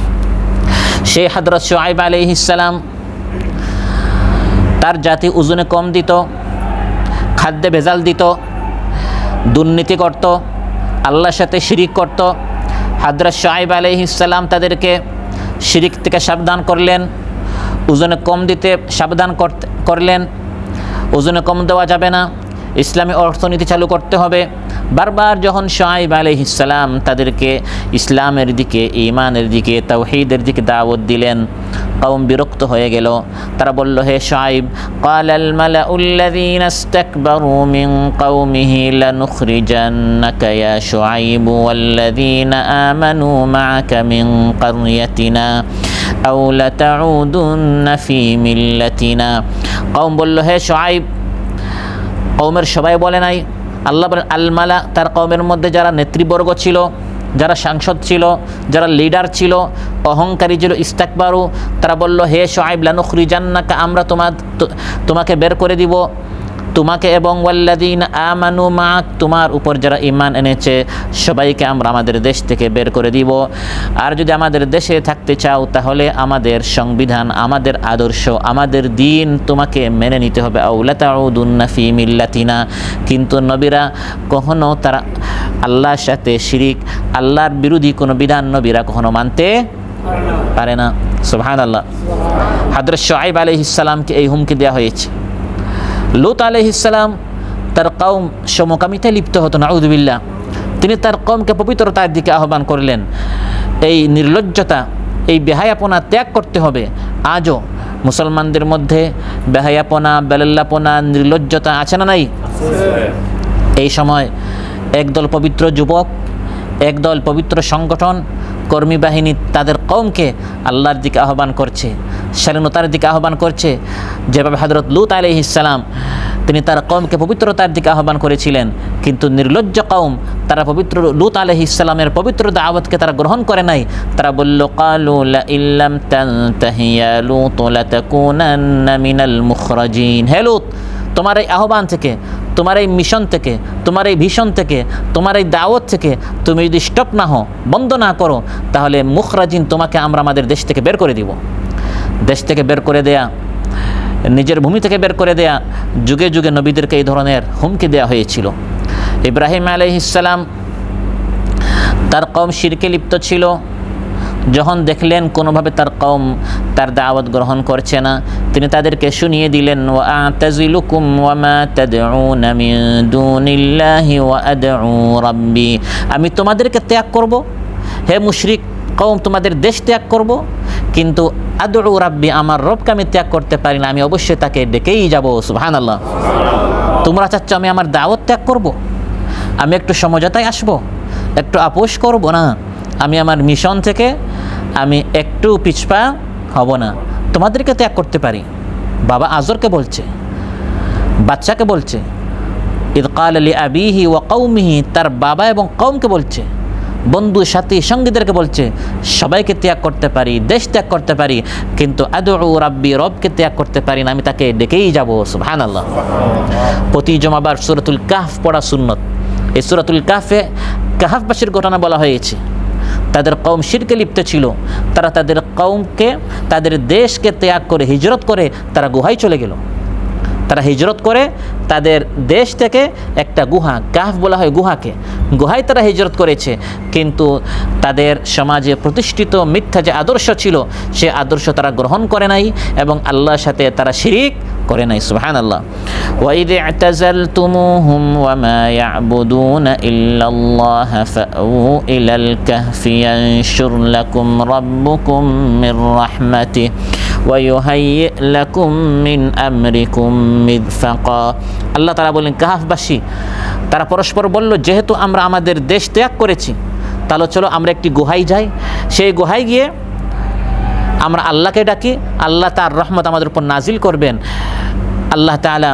সেই হযরত শুআয়ব আলাইহিস সালাম তার জাতি ওজনে কম দিত, খাদ্যে ভেজাল দিত, দুর্নীতি করত, আল্লাহর সাথে শিরিক করত। হযরত শুআয়ব আলাইহিস সালাম তাদেরকে শিরিক থেকে সাবধান করলেন, ওজনে কম দিতে সাবধান করলেন। ওজনে কম দেওয়া যাবে না, ইসলামী অর্থনীতি চালু করতে হবে। বারবার যখন শুআয়ব আলাইহিস সালাম তাদেরকে ইসলামের দিকে, ঈমানের দিকে, তাওহীদের দিকে দাওয়াত দিলেন, কওম বিরক্ত হয়ে গেল। তারা বলল, হে শুআয়ব, ক্বালাল মালাউল্লাযীনা ইসতাকবারু মিন কওমিহি লানুখরিজান্নাকা ইয়া শুআয়ব ওয়াল্লাযীনা আমানু মা'আকা মিন ক্বরিয়াতিনা আও লাতাউদুন্না ফি মিল্লাতিনা। কওম বলল, হে শুআয়ব, কওমের সবাই বলে নাই, আল্লাহ বলেন আল মালা, তার কওমের মধ্যে যারা নেতৃবর্গ ছিল, যারা সাংসদ ছিল, যারা লিডার ছিল, অহংকারী ছিল, ইস্তাকবারু, তারা বলল, হে শুআয়ব, লানুখরিজান্নাকা, আমরা তোমাকে বের করে দিব, তোমাকে এবং ওয়াল্লাযীনা আমানু মা'আক, তোমার উপর যারা ঈমান এনেছে সবাইকে আমরা আমাদের দেশ থেকে বের করে দিব। আর যদি আমাদের দেশে থাকতে চাও তাহলে আমাদের সংবিধান, আমাদের আদর্শ, আমাদের দিন তোমাকে মেনে নিতে হবে। আও লাতাউদুন্না ফি মিল্লাতিনা, কিন্তু নবীরা কখনো তারা আল্লাহর সাথে শিরিক, আল্লাহর বিরোধী কোনো বিধান নবীরা কখনো মানতে পারে না। সুবহানাল্লাহ। হযরত শুআয়ব আলাইহিস সালামকে এই হুমকি দেওয়া হয়েছে। লূত আলাইহিস সালাম তার কওম সমকামিতায় লিপ্ত হতো, নাউযুবিল্লাহ। তিনি তার কওমকে পবিত্রতার দিকে আহ্বান করলেন। এই নির্লজ্জতা, এই বেহায়াপনা ত্যাগ করতে হবে। আজও মুসলমানদের মধ্যে বেহায়াপনা, বেলাল্লাপনা, নির্লজ্জতা আছে না নাই? এই সময় একদল পবিত্র যুবক, একদল পবিত্র সংগঠন, কর্মী বাহিনী তাদের কওমকে আল্লাহর দিকে আহ্বান করছে, স্বাধীনতার দিকে আহ্বান করছে। যেভাবে হযরত লূত আলাইহিস সালাম তিনি তার কওমকে পবিত্রতার দিকে আহ্বান করেছিলেন, কিন্তু নির্লজ্জ কওম তারা পবিত্র লূত আলাইহিস সালামের পবিত্র দাওয়াতকে তারা গ্রহণ করে নাই। তারা বলল, ক্বালু লা ইল্লাম তানতাহি ইয়া লূত লাতাকুনান্না মিনাল মুখরাজিন। হে লূত, তোমার এই আহ্বান থেকে, তোমার এই মিশন থেকে, তোমার এই ভিশন থেকে, তোমার এই দাওয়াত থেকে তুমি যদি স্টপ না হও, বন্ধ না করো, তাহলে মুখরাজিন, তোমাকে আমরা আমাদের দেশ থেকে বের করে দিব। দেশ থেকে বের করে দেয়া, নিজের ভূমি থেকে বের করে দেয়া, যুগে যুগে নবীদেরকে এই ধরনের হুমকি দেয়া হয়েছিল। ইব্রাহিম আলাইহিস সালাম তার কওম শিরকে লিপ্ত ছিল। যখন দেখলেন কোনোভাবে তার কওম তার দাওয়াত গ্রহণ করছে না, তিনি তাদেরকে শুনিয়ে দিলেন, ওয়া আ'তাজিলুকুম ওয়া মা তাদউনা মিন দুনিল্লাহি ওয়া আদউ রাব্বি। আমি তোমাদেরকে ত্যাগ করব, হে মুশরিক কওম, তোমাদের দেশ ত্যাগ করব, কিন্তু আদউ রাব্বি, আমার রবকে আমি ত্যাগ করতে পারি না, আমি অবশ্যই তাকে ডেকেই যাব। সুবহানাল্লাহ। তোমরা চাচ্ছ আমি আমার দাওয়াত ত্যাগ করব, আমি একটু সমঝোতায় আসব, একটু আপোষ করব না, আমি আমার মিশন থেকে আমি একটু পিছপা হব না, তোমাদেরকে ত্যাগ করতে পারি। বাবা আজরকে বলছে, বাচ্চাকে বলছে, ইদ ক্বাল লিআবিহি ওয়া কওমিহি, তার বাবা এবং কওমকে বলছে, বন্ধু সাথী সঙ্গীদেরকে বলছে, সবাইকে ত্যাগ করতে পারি, দেশ ত্যাগ করতে পারি, কিন্তু আদউ রাব্বি, রবকে ত্যাগ করতে পারি না, আমি তাকে ডেকেই যাব। সুবহানাল্লাহ। প্রতি জমাবার সূরাতুল কাহফ পড়া সুন্নত। এই সূরাতুল কাহফে কাহফবাসীর ঘটনা বলা হয়েছে। তাদের কওম শিরকে লিপ্ত ছিল, তারা তাদের কওমকে, তাদের দেশকে ত্যাগ করে, হিজরত করে তারা গুহায় চলে গেল। তারা হিজরত করে তাদের দেশ থেকে একটা গুহা, কাহফ বলা হয় গুহাকে, গুহায় তারা হিজরত করেছে, কিন্তু তাদের সমাজে প্রতিষ্ঠিত মিথ্যা যে আদর্শ ছিল, সে আদর্শ তারা গ্রহণ করে নাই এবং আল্লাহর সাথে তারা শিরিক করে নাই। সুবহানাল্লাহ। ওয়া ইয ই'তাযালতুমুহুম ওয়া মা ইয়া'বুদুনা ইল্লাল্লাহ ফাউ ইলাল কাহফি ইয়ানশুর লাকুম রাব্বুকুম মির রাহমাতিহি ওয়া ইউহাইয়্যি লাকুম মিন আমরিকুম মিরফাকা। আল্লাহ তাআলা বলেন, কাহফবাসী তারা পরস্পর বলল, যেহেতু আমরা আমাদের দেশ ত্যাগ করেছি, তাহলে চলো আমরা একটি গুহায় যাই, সেই গুহায় গিয়ে আমরা আল্লাহকে ডাকি, আল্লাহ তার রহমত আমাদের উপর নাজিল করবেন। আল্লাহ তাআলা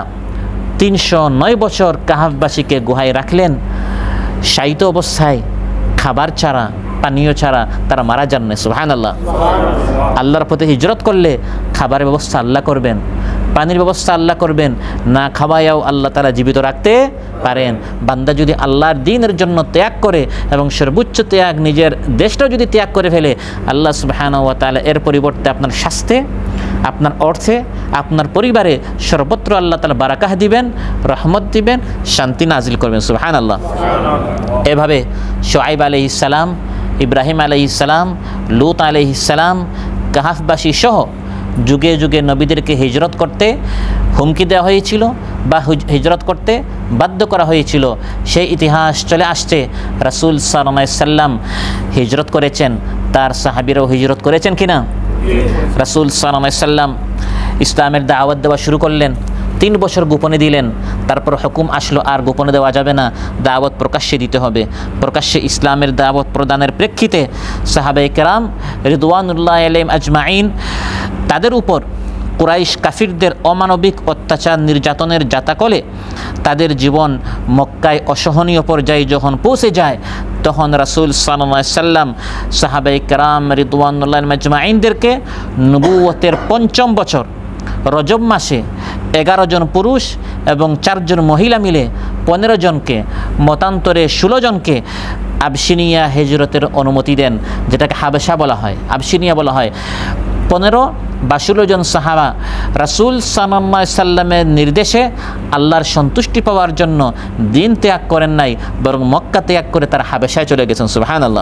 309 বছর কাহফবাসীকে গুহায় রাখলেন, শায়িত অবস্থায়, খাবার ছাড়া, পানীয় ছাড়া তারা মারা যান না। সুবহানাল্লাহ। আল্লাহর পথে হিজরত করলে খাবারের ব্যবস্থা আল্লাহ করবেন, পানির ব্যবস্থা আল্লাহ করবেন, না খাওয়ায়াও আল্লাহ তাআলা জীবিত রাখতে পারেন। বান্দা যদি আল্লাহর দ্বীনের জন্য ত্যাগ করে এবং সর্বোচ্চ ত্যাগ নিজের দেশটাও যদি ত্যাগ করে ফেলে, আল্লাহ সুবহানাহু ওয়া তাআলা এর পরিবর্তে আপনার স্বাস্থ্যে, আপনার অর্থে, আপনার পরিবারে সর্বত্র আল্লাহ তাআলা বারাকাহ দিবেন, রহমত দিবেন, শান্তি নাজিল করবেন। সুবহানাল্লাহ। এভাবে শুআইব আলাইহিস সালাম, ইব্রাহিম আলাইহিস সালাম, লূত আলাইহিস সালাম, কাহফবাসী সহ যুগে যুগে নবীদেরকে হিজরত করতে হুমকি দেওয়া হয়েছিল বা হিজরত করতে বাধ্য করা হয়েছিল। সেই ইতিহাস চলে আসছে। রাসূল সাল্লাল্লাহু আলাইহি সাল্লাম হিজরত করেছেন, তার সাহাবীরাও হিজরত করেছেন কিনা? রাসূল সাল্লাল্লাহু আলাইহি সাল্লাম ইসলামের দাওয়াত দেওয়া শুরু করলেন, 3 বছর গোপনে দিলেন, তারপর হুকুম আসলো আর গোপনে দেওয়া যাবে না, দাওয়াত প্রকাশ্যে দিতে হবে। প্রকাশ্যে ইসলামের দাওয়াত প্রদানের প্রেক্ষিতে সাহাবায়ে কেরাম রিদওয়ানুল্লাহি আলাইহিম আজমাইন তাদের উপর কুরাইশ কাফিরদের অমানবিক অত্যাচার নির্যাতনের জাতাকলে তাদের জীবন মক্কায় অসহনীয় পর্যায়ে যখন পৌঁছে যায়, তখন রাসূল সাল্লাল্লাহু আলাইহি সাল্লাম সাহাবায়ে কেরাম রিদওয়ানুল্লাহি আলাইহিম আজমাইনদেরকে নবুয়তের 5ম বছর রজব মাসে 11 জন পুরুষ এবং 4 জন মহিলা মিলে 15 জনকে, মতান্তরে 16 জনকে আবশিনিয়া হিজরতের অনুমতি দেন, যেটাকে হাবেশা বলা হয়, আবশিনিয়া বলা হয়। 15 বা 16 জন সাহাবা রাসূল সাল্লাল্লাহু আলাইহি সাল্লামের নির্দেশে আল্লাহর সন্তুষ্টি পাওয়ার জন্য দিন ত্যাগ করেন নাই, বরং মক্কা ত্যাগ করে তারা হাবেশায় চলে গেছেন। সুবহানাল্লাহ।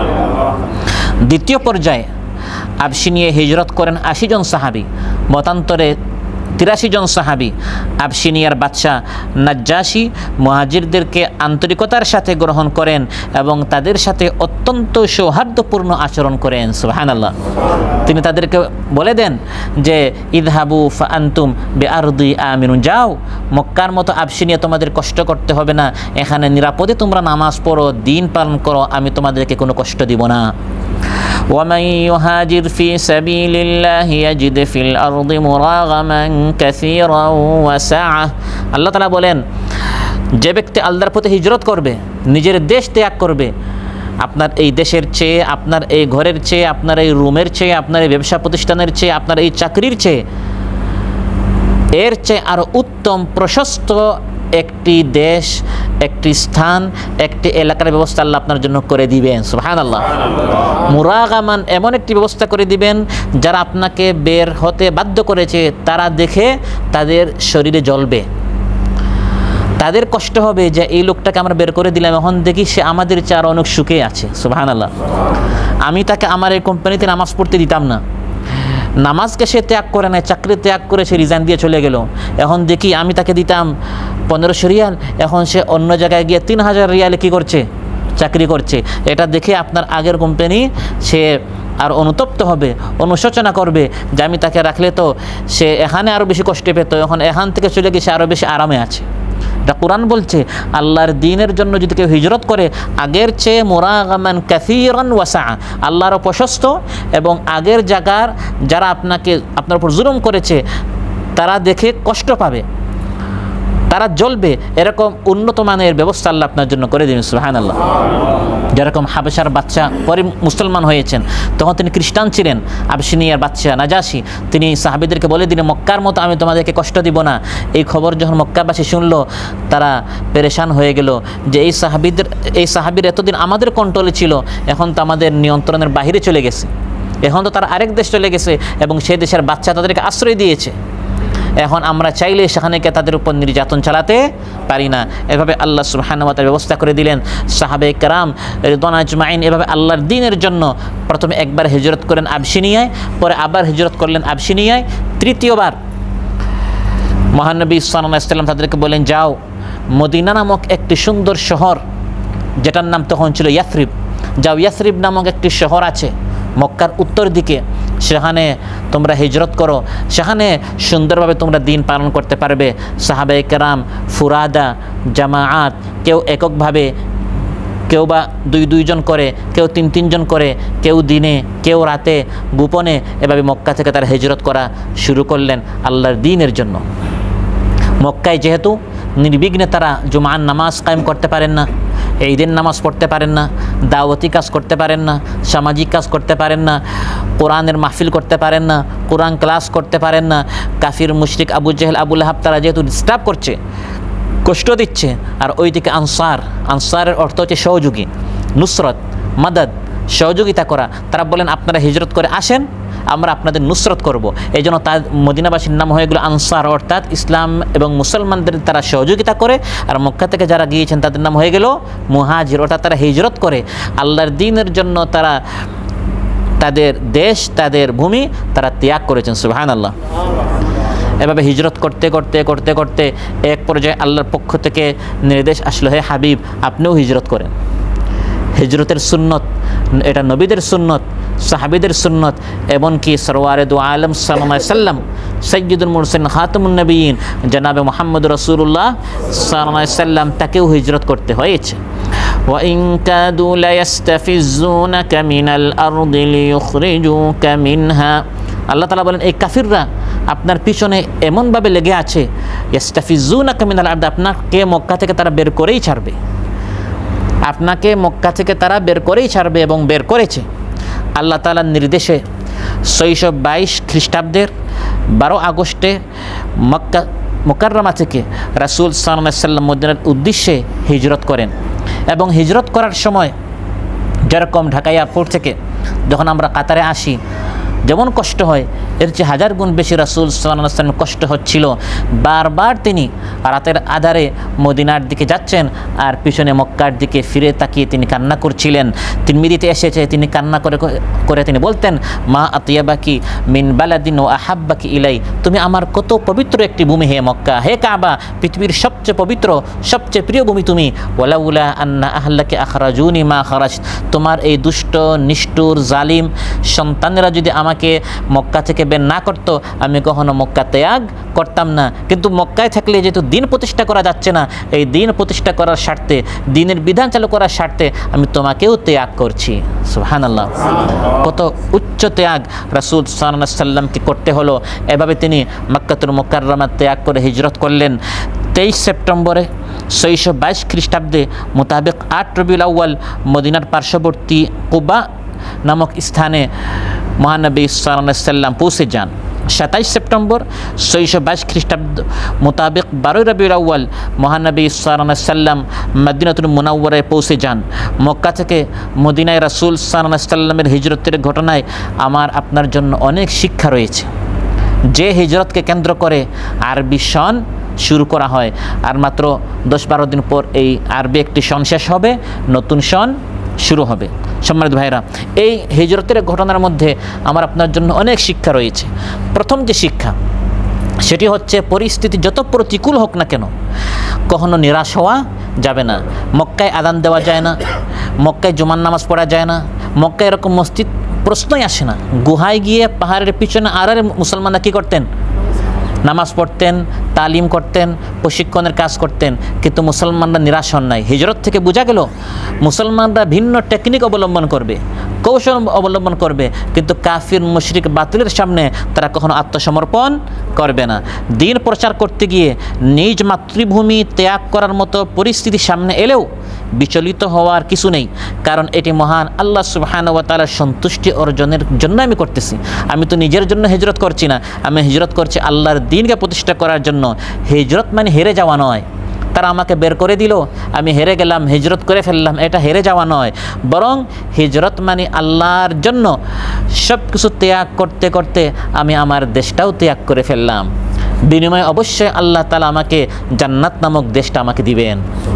দ্বিতীয় পর্যায়ে আবশিনিয়া হিজরত করেন 80 জন সাহাবী, মতান্তরে 83 জন সাহাবী। আবশিনিয়ার বাদশা নাজ্জাশী মুহাজিরদেরকে আন্তরিকতার সাথে গ্রহণ করেন এবং তাদের সাথে অত্যন্ত সৌহার্দ্যপূর্ণ আচরণ করেন। সুবহানাল্লাহ। তিনি তাদেরকে বলে দেন যে ইযহাবু ফাআনতুম বিআরদি আমিনুন, যাও, মক্কার মতো আবশিনিয়া তোমাদের কষ্ট করতে হবে না, এখানে নিরাপদে তোমরা নামাজ পড়ো, দিন পালন করো, আমি তোমাদেরকে কোনো কষ্ট দিব না। ومن يهاجر في سبيل الله يجد في الأرض مراغما كثيرا وسعة। আল্লাহ তাআলা বলেন, যে ব্যক্তি আল্লাহর পথে হিজরত করবে নিজের দেশ ত্যাগ করবে, আপনার এই দেশের চেয়ে, আপনার এই ঘরের চেয়ে, আপনার এই রুমের চেয়ে, আপনার এই ব্যবসা প্রতিষ্ঠানের চেয়ে, আপনার এই চাকরির চেয়ে, এর চেয়ে আরও উত্তম প্রশস্ত একটি দেশ, একটি স্থান, একটি এলাকার ব্যবস্থা আল্লাহ আপনার জন্য করে দিবেন। সুবহানাল্লাহ। মুরাগামান, এমন একটি ব্যবস্থা করে দিবেন যারা আপনাকে বের হতে বাধ্য করেছে, তারা দেখে তাদের শরীরে জ্বলবে, তাদের কষ্ট হবে যে এই লোকটাকে আমরা বের করে দিলাম, এখন দেখি সে আমাদের চেয়ে আরও অনেক সুখে আছে। সুবহানাল্লাহ। আমি তাকে আমার এই কোম্পানিতে নামাজ পড়তে দিতাম না, নামাজকে সে ত্যাগ করে না, চাকরি ত্যাগ করে সে রিজাইন দিয়ে চলে গেল। এখন দেখি আমি তাকে দিতাম 1500 রিয়াল, এখন সে অন্য জায়গায় গিয়ে 3000 রিয়ালে কী করছে, চাকরি করছে। এটা দেখে আপনার আগের কোম্পানি সে আর অনুতপ্ত হবে, অনুশোচনা করবে যে আমি তাকে রাখলে তো সে এখানে আরও বেশি কষ্ট পেত, এখন এখান থেকে চলে গিয়ে সে আরও বেশি আরামে আছে। এটা কোরআন বলছে, আল্লাহর দ্বীনের জন্য যদি কেউ হিজরত করে, আগের চেয়ে মুরাগামান কাসীরান ওয়াসা, আল্লাহর প্রশস্ত এবং আগের জায়গার যারা আপনার উপর জুলুম করেছে তারা দেখে কষ্ট পাবে, তারা জ্বলবে, এরকম উন্নত মানের ব্যবস্থা আল্লাহ আপনার জন্য করে দিবেন। সুবহানাল্লাহ। যেরকম হাবেশার বাচ্চা পরে মুসলমান হয়েছেন, তখন তিনি খ্রিস্টান ছিলেন, আবশিনিয়ার বাচ্চা নাজাশি, তিনি সাহাবীদেরকে বলে দিলেন মক্কার মতো আমি তোমাদেরকে কষ্ট দিব না। এই খবর যখন মক্কাবাসী শুনলো, তারা পেরেশান হয়ে গেল যে এই সাহাবীর এতদিন আমাদের কন্ট্রোলে ছিল, এখন তো আমাদের নিয়ন্ত্রণের বাহিরে চলে গেছে, এখন তো তারা আরেক দেশ চলে গেছে এবং সেই দেশের বাচ্চা তাদেরকে আশ্রয় দিয়েছে, এখন আমরা চাইলে সেখানে গিয়ে তাদের উপর নির্যাতন চালাতে পারি না। এভাবে আল্লাহ সুবহানাহু ওয়া তাআলা ব্যবস্থা করে দিলেন। সাহাবায়ে কেরাম রিদওয়ান আজমাইন এভাবে আল্লাহর দ্বীনের জন্য প্রথমে একবার হিজরত করেন আবশিনিয়ায়, পরে আবার হিজরত করলেন আবশিনিয়ায়, তৃতীয়বার মহানবী সাল্লাল্লাহু আলাইহি ওয়াসাল্লাম তাদেরকে বলেন যাও মদিনা নামক একটি সুন্দর শহর, যেটার নাম তখন ছিল ইয়াসরিব, যাও ইয়াসরিব নামক একটি শহর আছে মক্কার উত্তর দিকে, সেখানে তোমরা হিজরত করো, সেখানে সুন্দরভাবে তোমরা দিন পালন করতে পারবে। সাহাবায়ে কেরাম ফুরাদা, জামাআত, কেউ এককভাবে, কেউ বা 2 জন করে, কেউ 3 জন করে, কেউ দিনে, কেউ রাতে, গোপনে, এভাবে মক্কা থেকে তারা হিজরত করা শুরু করলেন আল্লাহর দ্বীনের জন্য। মক্কায় যেহেতু নির্বিঘ্নে তারা জুমার নামাজ কায়েম করতে পারেন না, ঈদের নামাজ পড়তে পারেন না, দাওয়াতি কাজ করতে পারেন না, সামাজিক কাজ করতে পারেন না, কোরআনের মাহফিল করতে পারেন না, কোরআন ক্লাস করতে পারেন না, কাফির মুশরিক আবু জেহেল আবু লাহাব তারা যেহেতু ডিস্টার্ব করছে, কষ্ট দিচ্ছে, আর ওইদিকে আনসারের অর্থ হচ্ছে সহযোগী, নুসরত, মাদাদ, সহযোগিতা করা, তারা বলেন আপনারা হিজরত করে আসেন, আমরা আপনাদের নুসরত করব। এই জন্য তার মদিনাবাসীর নাম হয়ে গেল আনসার, অর্থাৎ ইসলাম এবং মুসলমানদের তারা সহযোগিতা করে। আর মক্কা থেকে যারা গিয়েছেন তাদের নাম হয়ে গেল মুহাজির, অর্থাৎ তারা হিজরত করে আল্লাহর দ্বীনের জন্য, তারা তাদের দেশ, তাদের ভূমি তারা ত্যাগ করেছেন। সুবহানাল্লাহ। এভাবে হিজরত করতে করতে করতে করতে এক পর্যায়ে আল্লাহর পক্ষ থেকে নির্দেশ আসলো, হে হাবিব আপনিও হিজরত করেন। হিজরতের সুন্নত, এটা নবীদের সুন্নত, সাহাবীদের সুন্নত, এমনকি সরওয়ারে দু আলম সাল্লাল্লাহু আলাইহি ওয়াসাল্লাম সাইয়্যিদুল মুরসালিন খাতামুন নবিয়্যিন জনাবে মুহাম্মদ রাসূলুল্লাহ সাল্লাল্লাহু আলাইহি ওয়াসাল্লাম তাকেও হিজরত করতে হয়েছে। وَإِن كَادُوا لَيَسْتَفِزُّونَكَ مِنَ الْأَرْضِ لِيُخْرِجُوكَ مِنْهَا, আল্লাহ তাআলা বলেন এই কাফিররা আপনার পিছনে এমনভাবে লেগে আছে, ইয়াস্তাফিজুনাকা মিনাল আরদ, আপনাকে মক্কা থেকে তারা বের করেই ছাড়বে, আপনাকে মক্কা থেকে তারা বের করেই ছাড়বে এবং বের করেছে। আল্লাহ তাআলার নির্দেশে 622 খ্রিস্টাব্দের 12 আগস্টে মক্কা মুকাররমা থেকে রাসূল সাল্লাল্লাহু আলাইহি ওয়াসাল্লাম মদিনার উদ্দেশ্যে হিজরত করেন। এবং হিজরত করার সময় যেরকম ঢাকা এয়ারপোর্ট থেকে যখন আমরা কাতারে আসি যেমন কষ্ট হয়, এর চেয়ে 1000 গুণ বেশি রাসূল সাল্লাল্লাহু আলাইহি ওয়াসাল্লাম কষ্ট হচ্ছিল। বারবার তিনি রাতের আধারে মদিনার দিকে যাচ্ছেন আর পিছনে মক্কার দিকে ফিরে তাকিয়ে তিনি কান্না করছিলেন। তিরমিজিতে এসেছে তিনি কান্না করে তিনি বলতেন, মা আতিয়াবাকি মিন বালাদিন ও আহাব্বাকি ইলাই, তুমি আমার কত পবিত্র একটি ভূমি হে মক্কা, হে কাবা, পৃথিবীর সবচেয়ে পবিত্র সবচেয়ে প্রিয় ভূমি তুমি। ওয়ালাউলা আন্না আহলাকি আখরাজুনি মা খারাজ, তোমার এই দুষ্ট নিষ্ঠুর জালিম সন্তানেরা যদি আমাকে মক্কা থেকে বের না করতো আমি কখনো মক্কা ত্যাগ করতাম না। কিন্তু মক্কায় থাকলে যেহেতু দিন প্রতিষ্ঠা করা যাচ্ছে না, এই দিন প্রতিষ্ঠা করার স্বার্থে, দিনের বিধান চালু করার স্বার্থে আমি তোমাকেও ত্যাগ করছি। সুবহানাল্লাহ, কত উচ্চ ত্যাগ রাসূল সাল্লাল্লাহু আলাইহি ওয়াসাল্লামকে করতে হলো। এভাবে তিনি মক্কাতুল মুকাররমা ত্যাগ করে হিজরত করলেন। 23 সেপ্টেম্বরে 622 খ্রিস্টাব্দে মোতাবেক 8 রবিউল আউয়াল মদিনার পার্শ্ববর্তী কুবা নামক স্থানে মহানবী সাল্লাল্লাহু আলাইহি সাল্লাম পৌঁছে যান। 27 সেপ্টেম্বর 622 খ্রিস্টাব্দ মোতাবেক 12 রবিউল আউয়াল মহানবী সাল্লাল্লাহু আলাইহি সাল্লাম মদিনাতুল মুনাওয়ারায় পৌঁছে যান। মক্কা থেকে মদিনায় রাসূল সাল্লাল্লাহু আলাইহি সাল্লামের হিজরতের ঘটনায় আমার আপনার জন্য অনেক শিক্ষা রয়েছে। যে হিজরতকে কেন্দ্র করে আরবি সন শুরু করা হয়, আর মাত্র 10-12 দিন পর এই আরবি একটি সন শেষ হবে, নতুন সন শুরু হবে। সম্মানিত ভাইরা, এই হিজরতের ঘটনার মধ্যে আমার আপনার জন্য অনেক শিক্ষা রয়েছে। প্রথম যে শিক্ষা সেটি হচ্ছে পরিস্থিতি যত প্রতিকূল হোক না কেন কখনো নিরাশ হওয়া যাবে না। মক্কায় আযান দেওয়া যায় না, মক্কায় জুমার নামাজ পড়া যায় না, মক্কায় এরকম মসজিদ প্রশ্নই আসে না। গুহায় গিয়ে পাহাড়ের পিছনে আড়ারে মুসলমানরা কী করতেন? নামাজ পড়তেন, তালিম করতেন, প্রশিক্ষণের কাজ করতেন, কিন্তু মুসলমানরা নিরাশ হন নাই। হিজরত থেকে বোঝা গেল মুসলমানরা ভিন্ন টেকনিক অবলম্বন করবে, কৌশল অবলম্বন করবে, কিন্তু কাফির মুশরিক বাতিলের সামনে তারা কখনো আত্মসমর্পণ করবে না। দ্বীন প্রচার করতে গিয়ে নিজ মাতৃভূমি ত্যাগ করার মতো পরিস্থিতি সামনে এলেও বিচলিত হওয়ার কিছু নেই, কারণ এটি মহান আল্লাহ সুবহানাহু ওয়া তাআলার সন্তুষ্টি অর্জনের জন্য আমি করতেছি। আমি তো নিজের জন্য হিজরত করছি না, আমি হিজরত করছি আল্লাহর দ্বীনকে প্রতিষ্ঠা করার জন্য। হিজরত মানে হেরে যাওয়া নয়। তারা আমাকে বের করে দিল, আমি হেরে গেলাম, হিজরত করে ফেললাম, এটা হেরে যাওয়া নয়, বরং হিজরত মানে আল্লাহর জন্য সব কিছু ত্যাগ করতে করতে আমি আমার দেশটাও ত্যাগ করে ফেললাম। বিনিময়ে অবশ্যই আল্লাহ তাআলা আমাকে জান্নাত নামক দেশটা আমাকে দিবেন।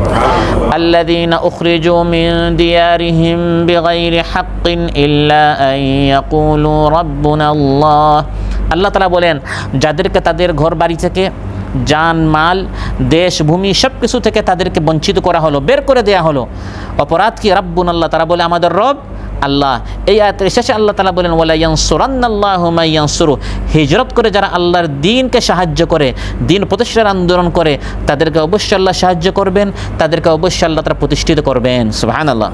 আল্লাযীনা উখরিজু মিন দিয়ারিহিম বিগাইরি হাক্কিন ইল্লা আন ইয়াকুলু রাব্বুনা আল্লাহ। আল্লাহ তাআলা বলেন, যাদেরকে তাদের ঘর বাড়ি থেকে, জান মাল, দেশ ভূমি সব কিছু থেকে তাদেরকে বঞ্চিত করা হলো, বের করে দেয়া হলো, অপরাধ কি? রাব্বুনা আল্লাহ, তারা বলে আমাদের রব আল্লাহ। এই আয়াতের শেষে আল্লাহ তাআলা বলেন, ওয়ালা ইয়ানসুরান্নাল্লাহু মান ইয়ানসুরু। হিজরত করে যারা আল্লাহর দ্বীনকে সাহায্য করে, দ্বীন প্রতিষ্ঠার আন্দোলন করে, তাদেরকে অবশ্যই আল্লাহ সাহায্য করবেন, তাদেরকে অবশ্যই আল্লাহ তাআলা প্রতিষ্ঠিত করবেন। সুবহানাল্লাহ।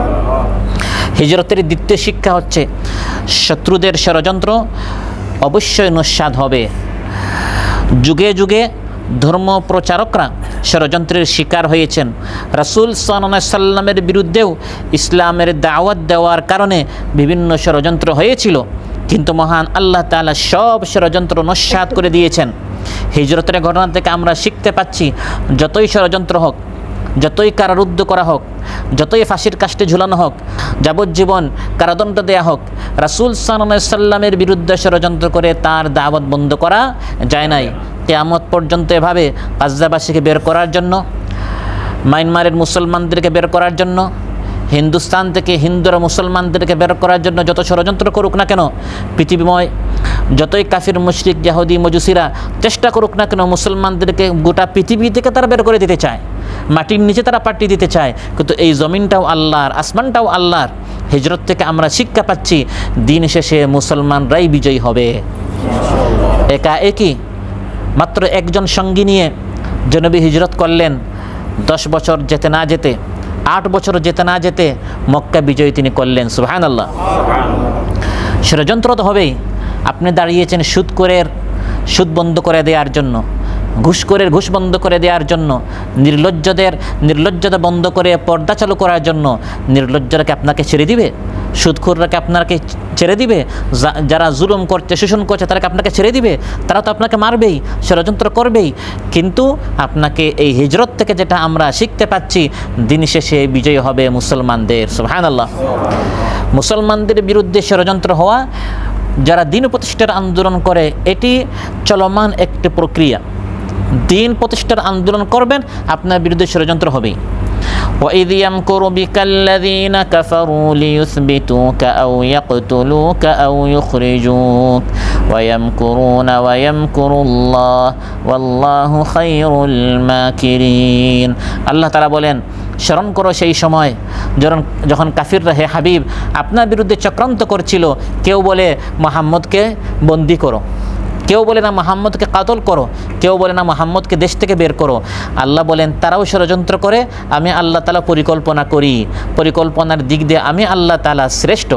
হিজরতের দ্বিতীয় শিক্ষা হচ্ছে শত্রুদের ষড়যন্ত্র অবশ্যই নস্যাৎ হবে। যুগে যুগে ধর্ম প্রচারকরা ষড়যন্ত্রের শিকার হয়েছেন। রাসূল সাল্লাল্লাহু আলাইহি সাল্লামের বিরুদ্ধেও ইসলামের দাওয়াত দেওয়ার কারণে বিভিন্ন ষড়যন্ত্র হয়েছিল, কিন্তু মহান আল্লাহ তাআলা সব ষড়যন্ত্র নস্যাৎ করে দিয়েছেন। হিজরতের ঘটনা থেকে আমরা শিখতে পাচ্ছি, যতই ষড়যন্ত্র হোক, যতই কারারুদ্ধ করা হোক, যতই ফাঁসির কাষ্টে ঝুলানো হোক, যাবজ্জীবন কারাদণ্ড দেয়া হোক, রাসূল সাল্লাল্লাহু আলাইহি সাল্লামের বিরুদ্ধে ষড়যন্ত্র করে তার দাওয়াত বন্ধ করা যায় নাই। কিয়ামত পর্যন্ত এভাবে গাজ্জাবাসীকে বের করার জন্য, মায়ানমারের মুসলমানদেরকে বের করার জন্য, হিন্দুস্তান থেকে হিন্দুরা মুসলমানদেরকে বের করার জন্য যত ষড়যন্ত্র করুক না কেন, পৃথিবীময় যতই কাফির মুশরিক ইহুদি মজুসিরা চেষ্টা করুক না কেন, মুসলমানদেরকে গোটা পৃথিবী থেকে তারা বের করে দিতে চায়, মাটির নিচে তারা পাঠিয়ে দিতে চায়, কিন্তু এই জমিনটাও আল্লাহর, আসমানটাও আল্লাহর। হিজরত থেকে আমরা শিক্ষা পাচ্ছি, দিন শেষে মুসলমানরাই বিজয়ী হবে। একা একই মাত্র একজন সঙ্গী নিয়ে যে নবী হিজরত করলেন, 10 বছর যেতে না যেতে, 8 বছর যেতে না যেতে মক্কা বিজয় তিনি করলেন। সুবহানাল্লাহ। ষড়যন্ত্র তো হবেই। আপনি দাঁড়িয়েছেন সুদ বন্ধ করে দেওয়ার জন্য, ঘুষখোরের ঘুষ বন্ধ করে দেওয়ার জন্য, নির্লজ্জতা বন্ধ করে পর্দা চালু করার জন্য। নির্লজ্জরাকে আপনাকে ছেড়ে দিবে? সুদখোররাকে আপনাকে ছেড়ে দিবে? যারা জুলুম করছে, শোষণ করছে, তারাকে আপনাকে ছেড়ে দিবে? তারা তো আপনাকে মারবেই, ষড়যন্ত্র করবেই। কিন্তু আপনাকে এই হিজরত থেকে যেটা আমরা শিখতে পাচ্ছি, দিন শেষে বিজয় হবে মুসলমানদের। সুবহানাল্লাহ। মুসলমানদের বিরুদ্ধে ষড়যন্ত্র হওয়া, যারা দিন প্রতিষ্ঠার আন্দোলন করে, এটি চলমান একটি প্রক্রিয়া। দিন প্রতিষ্ঠার আন্দোলন করবেন, আপনার বিরুদ্ধে ষড়যন্ত্র হবেই। وَإِذْ يَمْكُرُ بِكَ الَّذِينَ كَفَرُوا لِيُثْبِتُوكَ أَوْ يَقْتُلُوكَ أَوْ يُخْرِجُوكَ وَيَمْكُرُونَ وَيَمْكُرُ اللَّهُ وَاللَّهُ خَيْرُ الْمَاكِرِينَ। আল্লাহ তাআলা বলেন, স্মরণ করো সেই সময় যখন কাফিররা, হে হাবিব, আপনার বিরুদ্ধে চক্রান্ত করছিল। কেউ বলে মুহাম্মদকে বন্দী করো, কেউ বলে না মুহাম্মদকে কাতল করো, কেউ বলে না মুহাম্মদকে দেশ থেকে বের করো। আল্লাহ বলেন, তারাও ষড়যন্ত্র করে, আমি আল্লাহ তাআলা পরিকল্পনা করি, পরিকল্পনার দিক দিয়ে আমি আল্লাহ তাআলা শ্রেষ্ঠ।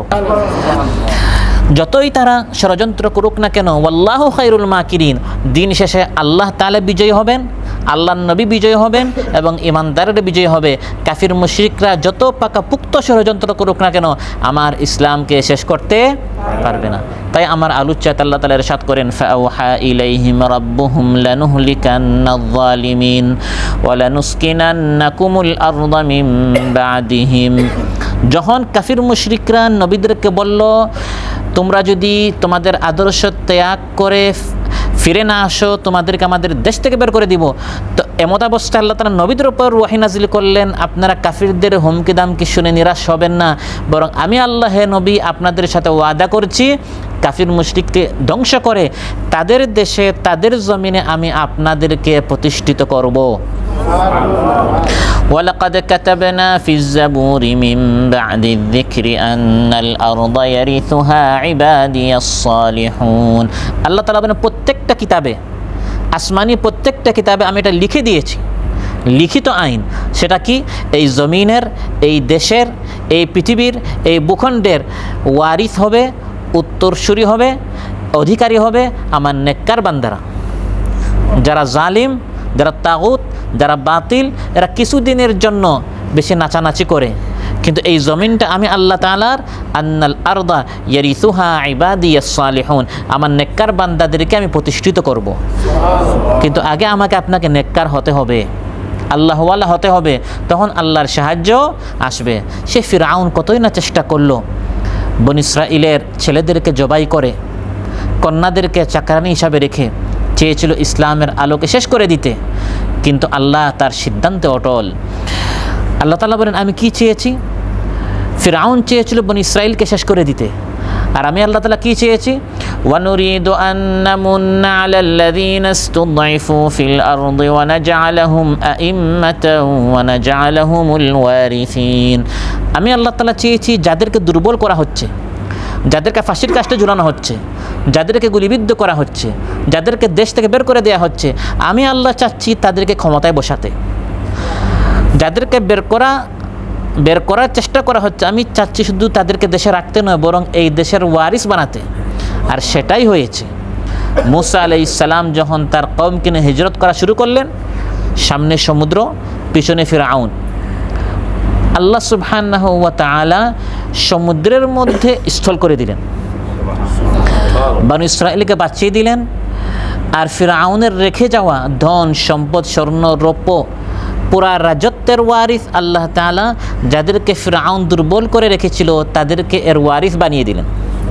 যতই তারা ষড়যন্ত্র করুক না কেন, ওয়াল্লাহু খায়রুল মাকিরিন, দিন শেষে আল্লাহ তাআলা বিজয়ী হবেন, আল্লাহর নবী বিজয় হবেন এবং ইমানদারের বিজয় হবে। কাফির মুশরিকরা যত পাকাপুক্ত ষড়যন্ত্র করুক না কেন আমার ইসলামকে শেষ করতে পারবে না। তাই আমার আলোচ্যাত আল্লাহ তাআলা ইরশাদ করেন, ফাআওহা ইলাইহিম রাব্বুহুম লানুহলিকান্নায যালিমিন ওয়া লানুসকিনান্নাকুমুল আরদা মিন বা'দিহিম। যখন কাফির মুশরিকরা নবীদেরকে বলল, তোমরা যদি তোমাদের আদর্শ ত্যাগ করে ফিরে না আসো, তোমাদেরকে আমাদের দেশ থেকে বের করে দিব। তো এমত অবস্থায় আল্লাহ তাআলা নবীদের উপর ওহী নাজিল করলেন, আপনারা কাফিরদের হুমকি দামকি শুনে নিরাশ হবেন না, বরং আমি আল্লাহ হে নবী আপনাদের সাথে ওয়াদা করছি, কাফির মুশরিককে ধ্বংস করে তাদের দেশে তাদের জমিনে আমি আপনাদেরকে প্রতিষ্ঠিত করব। وَلَقَدْ كَتَبْنَا فِي الزَّبُورِ مِنْ بَعْدِ الذِّكْرِ أَنَّ الْأَرْضَ يَرِثُهَا عِبَادِيَ الصَّالِحُونَ। আল্লাহ তাআলা বলেন প্রত্যেকটা কিতাবে, আসমানি প্রত্যেকটা কিতাবে আমি এটা লিখে দিয়েছি, লিখিত আইন। সেটা কি? এই জমিনের, এই দেশের, এই পৃথিবীর, এই ভূখণ্ডের ওয়ারিস হবে, উত্তরসূরি হবে, অধিকারী হবে আমার নেককার বান্দারা। যারা জালিম, যারা তাগুত, যারা বাতিল, এরা কিছুদিনের জন্য বেশি নাচানাচি করে, কিন্তু এই জমিনটা আমি আল্লাহ তাআলার, আন্নাল আরদা ইয়ারিসুহা ইবাদিয়াস সালিহুন, আমার নেককার বান্দাদেরকে আমি প্রতিষ্ঠিত করব। কিন্তু আগে আমাকে আপনাকে নেককার হতে হবে, আল্লাহওয়ালা হতে হবে, তখন আল্লাহর সাহায্য আসবে। সে ফিরআউন কতই না চেষ্টা করলো, বনী ইসরাঈলের ছেলেদেরকে জবাই করে, কন্যাদেরকে চাকরানি হিসাবে রেখে চেয়েছিল ইসলামের আলোকে শেষ করে দিতে, কিন্তু আল্লাহ তার সিদ্ধান্তে অটল। আল্লাহ তাআলা বলেন, আমি কি চেয়েছি? ফিরআউন চেয়েছিল বনী ইসরাঈলকে শেষ করে দিতে, আর আমি আল্লাহ তাআলা কি চেয়েছি? ওয়ানুরিদু আন নামুন্না আলাল্লাযীনা ইসতুদঈফু ফিল আরদি ওয়া নাজআলাহুম আইম্মাতাও ওয়া নাজআলাহুমুল ওয়ারিসিন। আমি আল্লাহ তাআলা চেয়েছি যাদেরকে দুর্বল করা হচ্ছে, যাদেরকে ফাঁসির কাস্টে ঝুলানো হচ্ছে, যাদেরকে গুলিবিদ্ধ করা হচ্ছে, যাদেরকে দেশ থেকে বের করে দেওয়া হচ্ছে, আমি আল্লাহ চাচ্ছি তাদেরকে ক্ষমতায় বসাতে। যাদেরকে বের করার চেষ্টা করা হচ্ছে, আমি চাচ্ছি শুধু তাদেরকে দেশে রাখতে নয়, বরং এই দেশের ওয়ারিস বানাতে। আর সেটাই হয়েছে। মূসা আলাইহিস সালাম যখন তার কওমকে নিয়ে হিজরত করা শুরু করলেন, সামনে সমুদ্র, পিছনে ফিরআউন, আল্লাহ সুবহানাহু ওয়া তাআলা সমুদ্রের মধ্যে স্থল করে দিলেন, বনী ইসরাঈলকে বাঁচিয়ে দিলেন। আর ফিরআউনের রেখে যাওয়া ধন সম্পদ, স্বর্ণ রৌপ্য, পুরা রাজত্বের ওয়ারিস আল্লাহ তাআলা যাদেরকে ফিরআউন দুর্বল করে রেখেছিল তাদেরকে এর ওয়ারিস বানিয়ে দিলেন।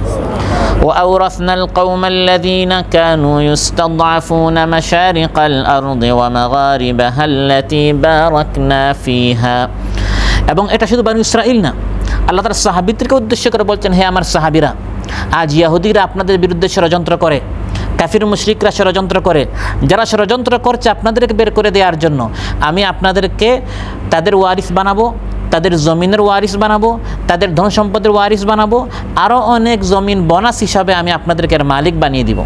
وأورثنا القوم الذين كانوا يستضعفون مشارق الأرض ومغاربها التي باركنا فيها। এবং এটা শুধু বনী ইসরাঈল না, আল্লাহ তাআলা সাহাবীদেরকে উদ্দেশ্য করে বলছেন, হে আমার সাহাবীরা, আজ ইহুদিরা আপনাদের বিরুদ্ধে ষড়যন্ত্র করে, কাফির মুশরিকরা ষড়যন্ত্র করে, যারা ষড়যন্ত্র করছে আপনাদেরকে বের করে দেওয়ার জন্য, আমি আপনাদেরকে তাদের ওয়ারিস বানাবো, তাদের জমিনের ওয়ারিস বানাবো, তাদের ধন সম্পদের ওয়ারিস বানাবো, আরও অনেক জমিন বোনাস হিসাবে আমি আপনাদেরকে এর মালিক বানিয়ে দিব।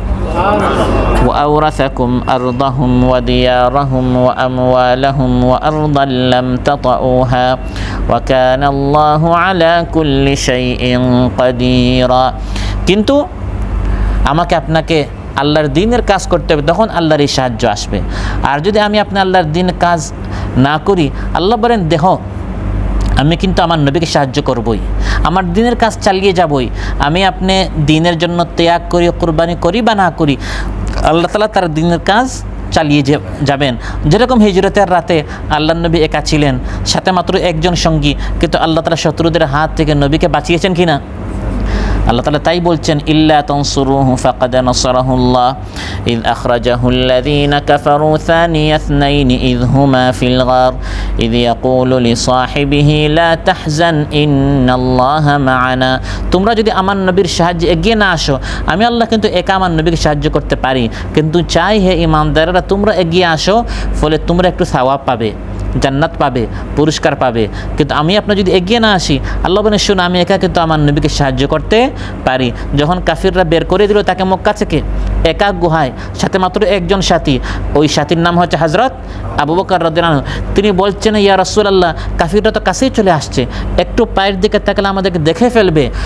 وأورثكم أرضهم وديارهم وأموالهم وأرضا لم تطئوها وكان الله على كل شيء قديرا। কিন্তু আমাকে আপনাকে আল্লাহর দ্বীনের কাজ করতে হবে, তখন আল্লাহর এই সাহায্য আসবে। আর যদি আমি আপনি আল্লাহর দ্বীনের কাজ না করি, আল্লাহ বলেন, দেখো আমি কিন্তু আমার নবীকে সাহায্য করবই, আমার দ্বীনের কাজ চালিয়ে যাবই। আমি আপনি দ্বীনের জন্য ত্যাগ করি, কুরবানি করি বা না করি, আল্লাহ তাআলা তার দ্বীনের কাজ চালিয়ে যাবেন। যেরকম হিজরতের রাতে আল্লাহর নবী একা ছিলেন, সাথে মাত্র একজন সঙ্গী, কিন্তু আল্লাহ তাআলা শত্রুদের হাত থেকে নবীকে বাঁচিয়েছেন কিনা? আল্লাহ তাআলা তাই বলছেন, ইল্লা তানসুরুহু ফাকাদ নাসারাহুল্লাহ ইয আখরাজাহুল্লাযীনা কাফারু সানিয়া ইসনাইনি ইয হুমা ফিল গার ইয ইয়াকুলু লিসাহিবিহি লা তাহজান ইন্নাল্লাহা মা'ানা। তোমরা যদি আমার নবীর সাহায্যে এগিয়ে না আসো, আমি আল্লাহ কিন্তু একা আমার নবীকে সাহায্য করতে পারি, কিন্তু চাই হে ঈমানদারেরা তোমরা এগিয়ে আসো, ফলে তোমরা একটু সওয়াব পাবে, জান্নাত পাবে, পুরস্কার পাবে। কিন্তু আমি আপনার যদি এগিয়ে না আসি, আল্লাহ বলেন, শুন আমি একা কিন্তু আমার নবীকে সাহায্য করতে পারি। যখন কাফিররা বের করে দিল তাকে মক্কা থেকে একা গুহায়, সাথে মাত্র একজন সাথী, ওই সাথীর নাম হচ্ছে হযরত আবু বকর রাদিয়াল্লাহু আনহু। তিনি বলছেন, ইয়া রাসূলুল্লাহ, কাফিররা তো কাছেই চলে আসছে, একটু পায়ের দিকে তাকালে আমাদেরকে দেখে ফেলবে,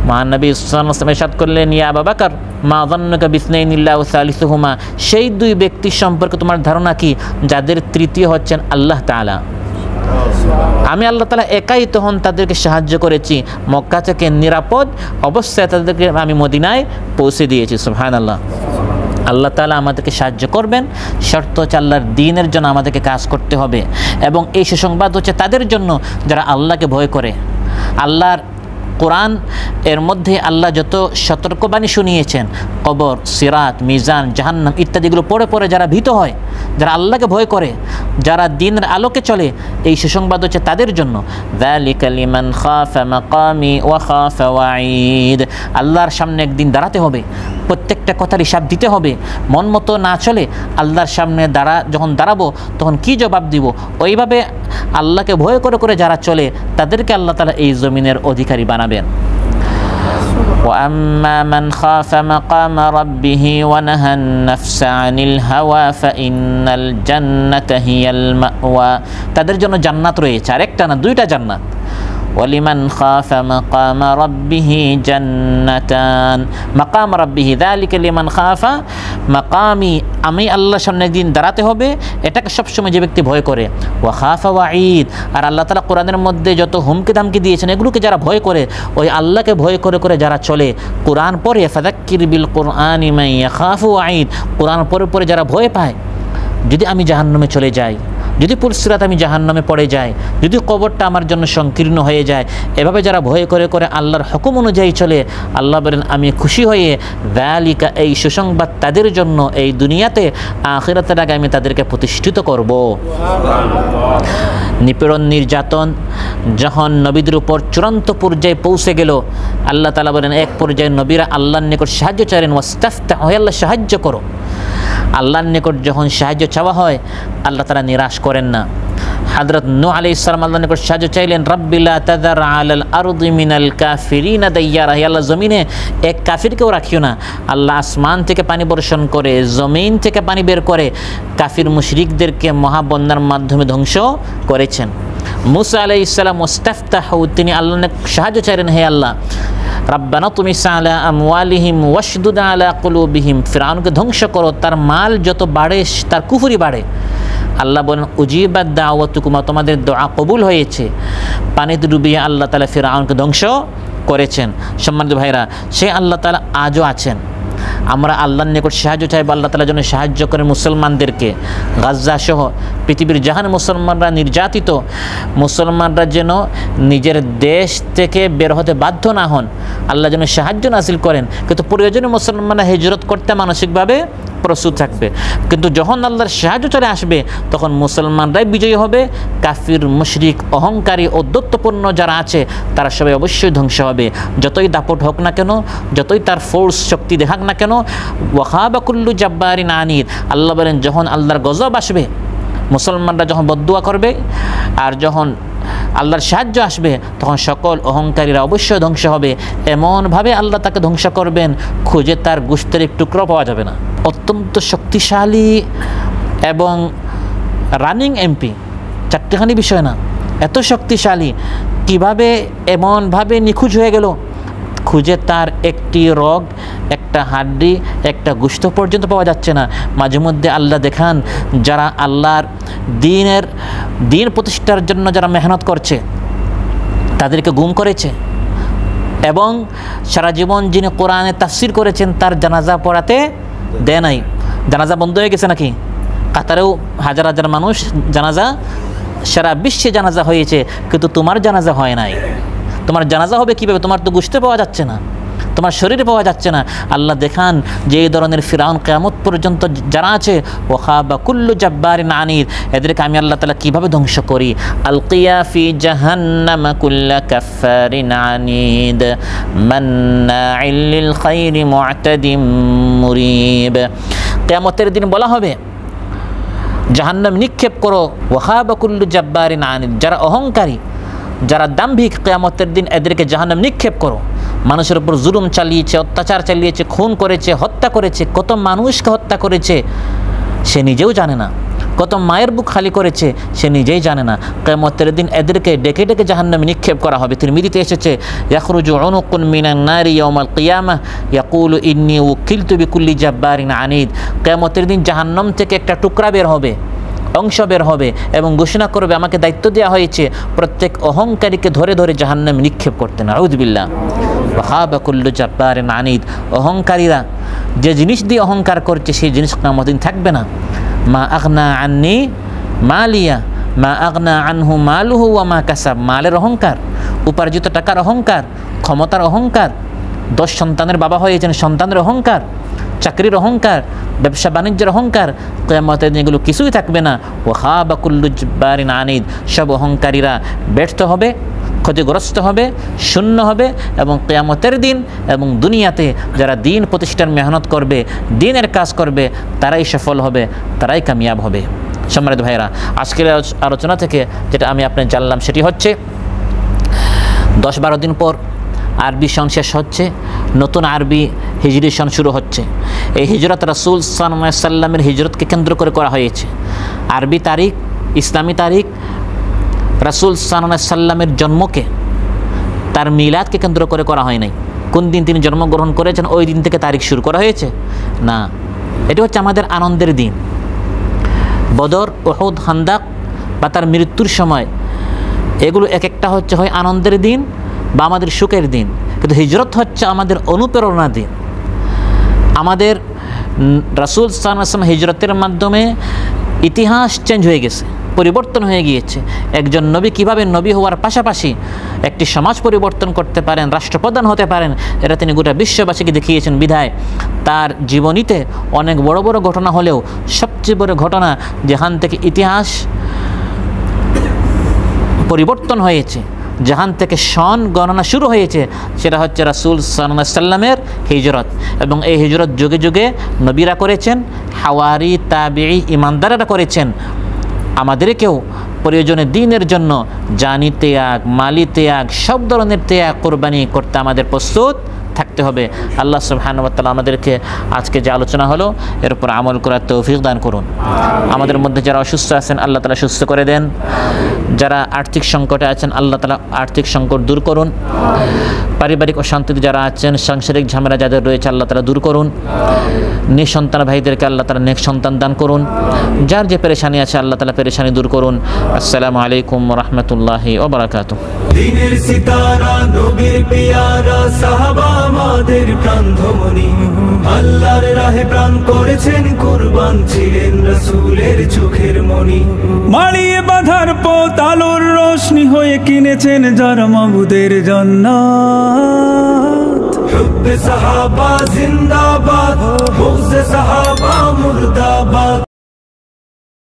মহানবী সাল্লাল্লাহু আলাইহি ওয়াসাল্লাম ইরশাদ করলেন, ইয়া আবু বকর মা যান্নুকা বিসনাইনিল্লাহু সালিসুহুমা, সেই দুই ব্যক্তি সম্পর্কে তোমার ধারণা কি যাদের তৃতীয় হচ্ছেন আল্লাহ তাআলা। আমি আল্লাহ তাআলা একাই তখন তাদেরকে সাহায্য করেছি, মক্কা থেকে নিরাপদ অবস্থায় তাদেরকে আমি মদিনায় পৌঁছে দিয়েছি। সুবহানাল্লাহ। আল্লাহ তাআলা আমাদেরকে সাহায্য করবেন, শর্ত হচ্ছে আল্লাহর দ্বীনের জন্য আমাদেরকে কাজ করতে হবে। এবং এই সুসংবাদ হচ্ছে তাদের জন্য যারা আল্লাহকে ভয় করে। আল্লাহর কোরআন এর মধ্যে আল্লাহ যত সতর্কবাণী শুনিয়েছেন, কবর, সিরাত, মিজান, জাহান্নাম ইত্যাদিগুলো পড়ে পড়ে যারা ভীত হয়, যারা আল্লাহকে ভয় করে, যারা দ্বীনের আলোকে চলে, এই সুসংবাদ হচ্ছে তাদের জন্য। যালিকা লিমান খাফা মাকামি ওয়া খাফা ওয়াঈদ। আল্লাহর সামনে একদিন দাঁড়াতে হবে, প্রত্যেকটা কথার হিসাব দিতে হবে। মন মতো না চলে আল্লাহর সামনে যখন দাঁড়াবো তখন কি জবাব দিব, ওইভাবে আল্লাহকে ভয় করে করে যারা চলে তাদেরকে আল্লাহ তাআলা এই জমিনের অধিকারী বানাবেন। وأما من خاف مقام ربه ونهى النفس عن الهوى فإن الجنة هي المأوى। তাদের জন্য জান্নাত রয়েছে, আরেকটা না দুইটা জান্নাত। ওয়ালিমান খাফা মাকাম রাব্বিহি জান্নাতান। মাকাম রাব্বিহি যালিকা লিমান খাফা মাকামি, আমি আল্লাহর সামনে একদিন দাঁড়াতে হবে, এটাকে সবসময় যে ব্যক্তি ভয় করে। ওয়া খাফা ওয়াঈদ, আর আল্লাহ তাআলা কোরআনের মধ্যে যত হুমকি ধামকি দিয়েছেন এগুলোকে যারা ভয় করে, ওই আল্লাহকে ভয় করে করে যারা চলে, কোরআন পড়ে, ফাযাক্কির বিল কুরআনি মান ইয়াখাফু ওয়াঈদ, কোরআন পড়ে পড়ে যারা ভয় পায়, যদি আমি জাহান্নামে চলে যাই, যদি পুলসিরাত আমি জাহান্নামে পড়ে যাই, যদি কবরটা আমার জন্য সংকীর্ণ হয়ে যায়, এভাবে যারা ভয় করে করে আল্লাহর হুকুম অনুযায়ী চলে, আল্লাহ বলেন আমি খুশি হয়ে যালিকা, এই সুসংবাদ তাদের জন্য এই দুনিয়াতে, আখিরাতের আগে আমি তাদেরকে প্রতিষ্ঠিত করব। নিপীড়ন নির্যাতন যখন নবীদের উপর চূড়ান্ত পর্যায়ে পৌঁছে গেল, আল্লাহ তাআলা বলেন এক পর্যায়ে নবীরা আল্লাহর নিকট সাহায্য চাইলেন, ওয়াস্তাফতাহ, আল্লাহ সাহায্য করো। আল্লাহর নিকট যখন সাহায্য চাওয়া হয় আল্লাহ তাআলা নিরাশ করেন না। হযরত নূহ আলাইহিস সালাম আল্লাহর নিকট সাহায্য চাইলেন, রাব্বি লা তাযার আলাল আরদি মিনাল কাফিরিনা দাইয়ারা, হে আল্লাহ জমিনে এক কাফিরকেও রাখিও না। আল্লাহ আসমান থেকে পানি বর্ষণ করে, জমিন থেকে পানি বের করে কাফির মুশরিকদেরকে মহাবন্যার মাধ্যমে ধ্বংস করেছেন। মুসা আলাইহিস সালাম ওয়াস্তাফতাহু, তিনি আল্লাহর নিকট সাহায্য চাইলেন, হে আল্লাহ রাব্বানা তুমিস আলা আমওয়ালিহিম ওয়াশদুদ আলা কুলুবিহিম, ফিরআউনকে ধ্বংস করো, তার মাল যত বাড়ে তার কুফরি বাড়ে। আল্লাহ বলেন উজিবাত দাওয়াতুকুমা, তোমাদের দোয়া কবুল হয়েছে। পানিতে ডুবিয়ে আল্লাহ তাআলা ফিরআউনকে ধ্বংস করেছেন। সম্মানিত ভাইরা, সে আল্লাহ তাআলা আজও আছেন। আমরা আল্লাহর নিকট সাহায্য চাইব, আল্লাহ তাআলা যেন সাহায্য করে মুসলমানদেরকে। গাজ্জা সহ পৃথিবীর জাহান মুসলমানরা নির্যাতিত, মুসলমানরা যেন নিজের দেশ থেকে বের হতে বাধ্য না হন, আল্লাহ যেন সাহায্য নাজিল করেন। কিন্তু প্রয়োজনে মুসলমানরা হিজরত করতে মানসিকভাবে প্রস্তুত থাকবে, কিন্তু যখন আল্লাহর সাহায্য চলে আসবে তখন মুসলমানরাই বিজয়ী হবে। কাফির, মুশরিক, অহংকারী, ঔদ্ধত্যপূর্ণ যারা আছে তারা সবাই অবশ্যই ধ্বংস হবে। যতই দাপট হোক না কেন, যতই তার ফোর্স শক্তি দেখাক না কেন, ওয়াখাবা কুল্লু জাব্বারিন আনিদ, আল্লাহ বলেন যখন আল্লাহর গজব আসবে, মুসলমানরা যখন বদদুয়া করবে, আর যখন আল্লাহর সাহায্য আসবে তখন সকল অহংকারীরা অবশ্যই ধ্বংস হবে। এমনভাবে আল্লাহ তাকে ধ্বংস করবেন খুঁজে তার গোশতের একটু টুকরো পাওয়া যাবে না। অত্যন্ত শক্তিশালী এবং রানিং এমপি, চারটিখানি বিষয় না, এত শক্তিশালী, কিভাবে এমনভাবে নিখোঁজ হয়ে গেল, খুঁজে তার একটি রগ, একটা হাড্ডি, একটা গোশত পর্যন্ত পাওয়া যাচ্ছে না। মাঝে মধ্যে আল্লাহ দেখান যারা আল্লাহর দিন প্রতিষ্ঠার জন্য যারা মেহনত করছে তাদেরকে গুম করেছে, এবং সারা জীবন যিনি কোরআনে তাফসির করেছেন তার জানাজা পড়াতে দেয় নাই। জানাজা বন্ধ হয়ে গেছে নাকি? কাতারেও হাজার হাজার মানুষ জানাজা, সারা বিশ্বে জানাজা হয়েছে, কিন্তু তোমার জানাজা হয় নাই। তোমার জানাজা হবে কীভাবে? তোমার তো গোশত পাওয়া যাচ্ছে না, তোমার শরীরে পাওয়া যাচ্ছে না। আল্লাহ দেখান যে এই ধরনের ফিরআউন কিয়ামত পর্যন্ত যারা আছে, ওয়াখাবা কুল্লু জাব্বারিন আনিদ, এদেরকে আমি আল্লাহ তাআলা কিভাবে ধ্বংস করি। আলকিয়া ফি জাহান্নামা কুল্লা কাফারিন আনিদ মান্নাইল লিল খাইরি মুআতাদিম মুরিব। কিয়ামতের দিন বলা হবে জাহান্নাম নিক্ষেপ করো, ওয়াখাবা কুল্লু জাব্বারিন আনিদ, যারা অহংকারী, যারা দাম্ভিক, কিয়ামতের দিন এদেরকে জাহান্নাম নিক্ষেপ করো। মানুষের উপর জুলুম চালিয়েছে, অত্যাচার চালিয়েছে, খুন করেছে, হত্যা করেছে, কত মানুষকে হত্যা করেছে সে নিজেও জানে না। কত মায়ের বুক খালি করেছে সে নিজেই জানে না। কিয়ামতের দিন এদেরকে ডেকে ডেকে জাহান্নামে নিক্ষেপ করা হবে। তিরমিজিতে এসেছে, ইয়াখরুজু উনুকুন মিনান নারি ইয়াউমাল কিয়ামাহ ইয়াকুলু ইন্নী উকিলতু বিকুল্লি জাব্বারিন আনিদ। কিয়ামতের দিন জাহান্নাম থেকে একটা টুকরা বের হবে, অংশ বের হবে এবং ঘোষণা করবে, আমাকে দায়িত্ব দেওয়া হয়েছে প্রত্যেক অহংকারীকে ধরে ধরে জাহান্নামে নিক্ষেপ করতে। নাউযু বিল্লাহ। ওয়া খাবা কুল্লু জাব্বারিন আনিদ। অহংকারীরা যে জিনিস দিয়ে অহংকার করছে সেই জিনিস কিয়ামতের দিন থাকবে না। মা আগনা আন্নি মালিয়া মা আগনা আনহু মালুহু ওয়া মা কাসাব। মালের অহংকার, উপার্জিত টাকার অহংকার, ক্ষমতার অহংকার, 10 সন্তানের বাবা হয়েছেন সন্তানের অহংকার, চাকরির অহংকার, ব্যবসা বাণিজ্যের অহংকার, কিয়ামতের দিন এগুলো কিছুই থাকবে না। ওয়া খাবা কুল্লু জাব্বারিন আনিদ। সব অহংকারীরা ব্যর্থ হবে, ক্ষতিগ্রস্ত হবে, শূন্য হবে এবং কিয়ামতের দিন এবং দুনিয়াতে যারা দিন প্রতিষ্ঠার মেহনত করবে, দিনের কাজ করবে, তারাই সফল হবে, তারাই কামিয়াব হবে। সম্মানিত ভাইরা, আজকের আলোচনা থেকে যেটা আমি আপনাকে জানলাম সেটি হচ্ছে 10-12 দিন পর আরবি সন শেষ হচ্ছে, নতুন আরবি হিজরি সন শুরু হচ্ছে। এই হিজরত রাসূল সাল্লাল্লাহু আলাইহি ওয়াসাল্লামের হিজরতকে কেন্দ্র করে করা হয়েছে। আরবি তারিখ, ইসলামী তারিখ রাসূল সাল্লাল্লাহু আলাইহি ওয়াসাল্লামের জন্মকে, তার মিলাদকে কেন্দ্র করে করা হয় নাই। কোন দিন তিনি জন্মগ্রহণ করেছেন ওই দিন থেকে তারিখ শুরু করা হয়েছে না। এটি হচ্ছে আমাদের আনন্দের দিন। বদর, উহুদ, খান্দাক বা তার মৃত্যুর সময় এগুলো এক একটা হচ্ছে হয় আনন্দের দিন বা আমাদের সুখের দিন, কিন্তু হিজরত হচ্ছে আমাদের অনুপ্রেরণা দিন। আমাদের রাসূল সাল্লাল্লাহু আলাইহি ওয়াসাল্লাম হিজরতের মাধ্যমে ইতিহাস চেঞ্জ হয়ে গেছে, পরিবর্তন হয়ে গিয়েছে। একজন নবী কিভাবে নবী হওয়ার পাশাপাশি একটি সমাজ পরিবর্তন করতে পারেন, রাষ্ট্রপ্রধান হতে পারেন, এটা তিনি গোটা বিশ্ববাসীকে দেখিয়েছেন। বিধায় তার জীবনীতে অনেক বড় বড় ঘটনা হলেও সবচেয়ে বড় ঘটনা যেখান থেকে ইতিহাস পরিবর্তন হয়েছে, যেখান থেকে সন গণনা শুরু হয়েছে, সেটা হচ্ছে রাসূল সাল্লাল্লাহু আলাইহি ওয়াসাল্লামের হিজরত। এবং এই হিজরত যুগে যুগে নবীরা করেছেন, হাওয়ারি, তাবিঈ, ইমানদারেরা করেছেন। আমাদেরকেও প্রয়োজনে দিনের জন্য জানি ত্যাগ, মালি ত্যাগ, সব ধরনের ত্যাগ, কোরবানি করতে আমাদের প্রস্তুত থাকতে হবে। আল্লাহ সুবহানাহু ওয়া তাআলা আমাদেরকে আজকে যে আলোচনা হলো এর উপর আমল করার তৌফিক দান করুন। আমাদের মধ্যে যারা অসুস্থ আছেন আল্লাহ তাআলা সুস্থ করে দেন। যারা আর্থিক সংকটে আছেন আল্লাহ তাআলা আর্থিক সংকট দূর করুন। পারিবারিক অশান্তিতে যারা আছেন, সাংসারিক ঝামেলা যাদের রয়েছে আল্লাহ তাআলা দূর করুন। নিঃসন্তান ভাইদেরকে আল্লাহ তাআলা নেক সন্তান দান করুন। যার যে পেরেশানি আছে আল্লাহ তাআলা পেরেশানি দূর করুন। আসসালামু আলাইকুম ওয়া রাহমাতুল্লাহি ওয়া বারাকাতুহু।
দিনের সিতারা, নবীর পিয়ারা, সাহাবা আমাদের প্রাণধমনী, আল্লাহর রাহে প্রাণ করেছেন কুরবান, ছিলেন রাসূলের চোখের মনি।
মাড়িয়ে বাঁধার পথ আলোর রোশনি হয়ে কিনেছেন যারা মাবুদের জান্নাত।
হুব্বে সাহাবা জিন্দাবাদ, বুগজে সাহাবা মুর্দাবাদ।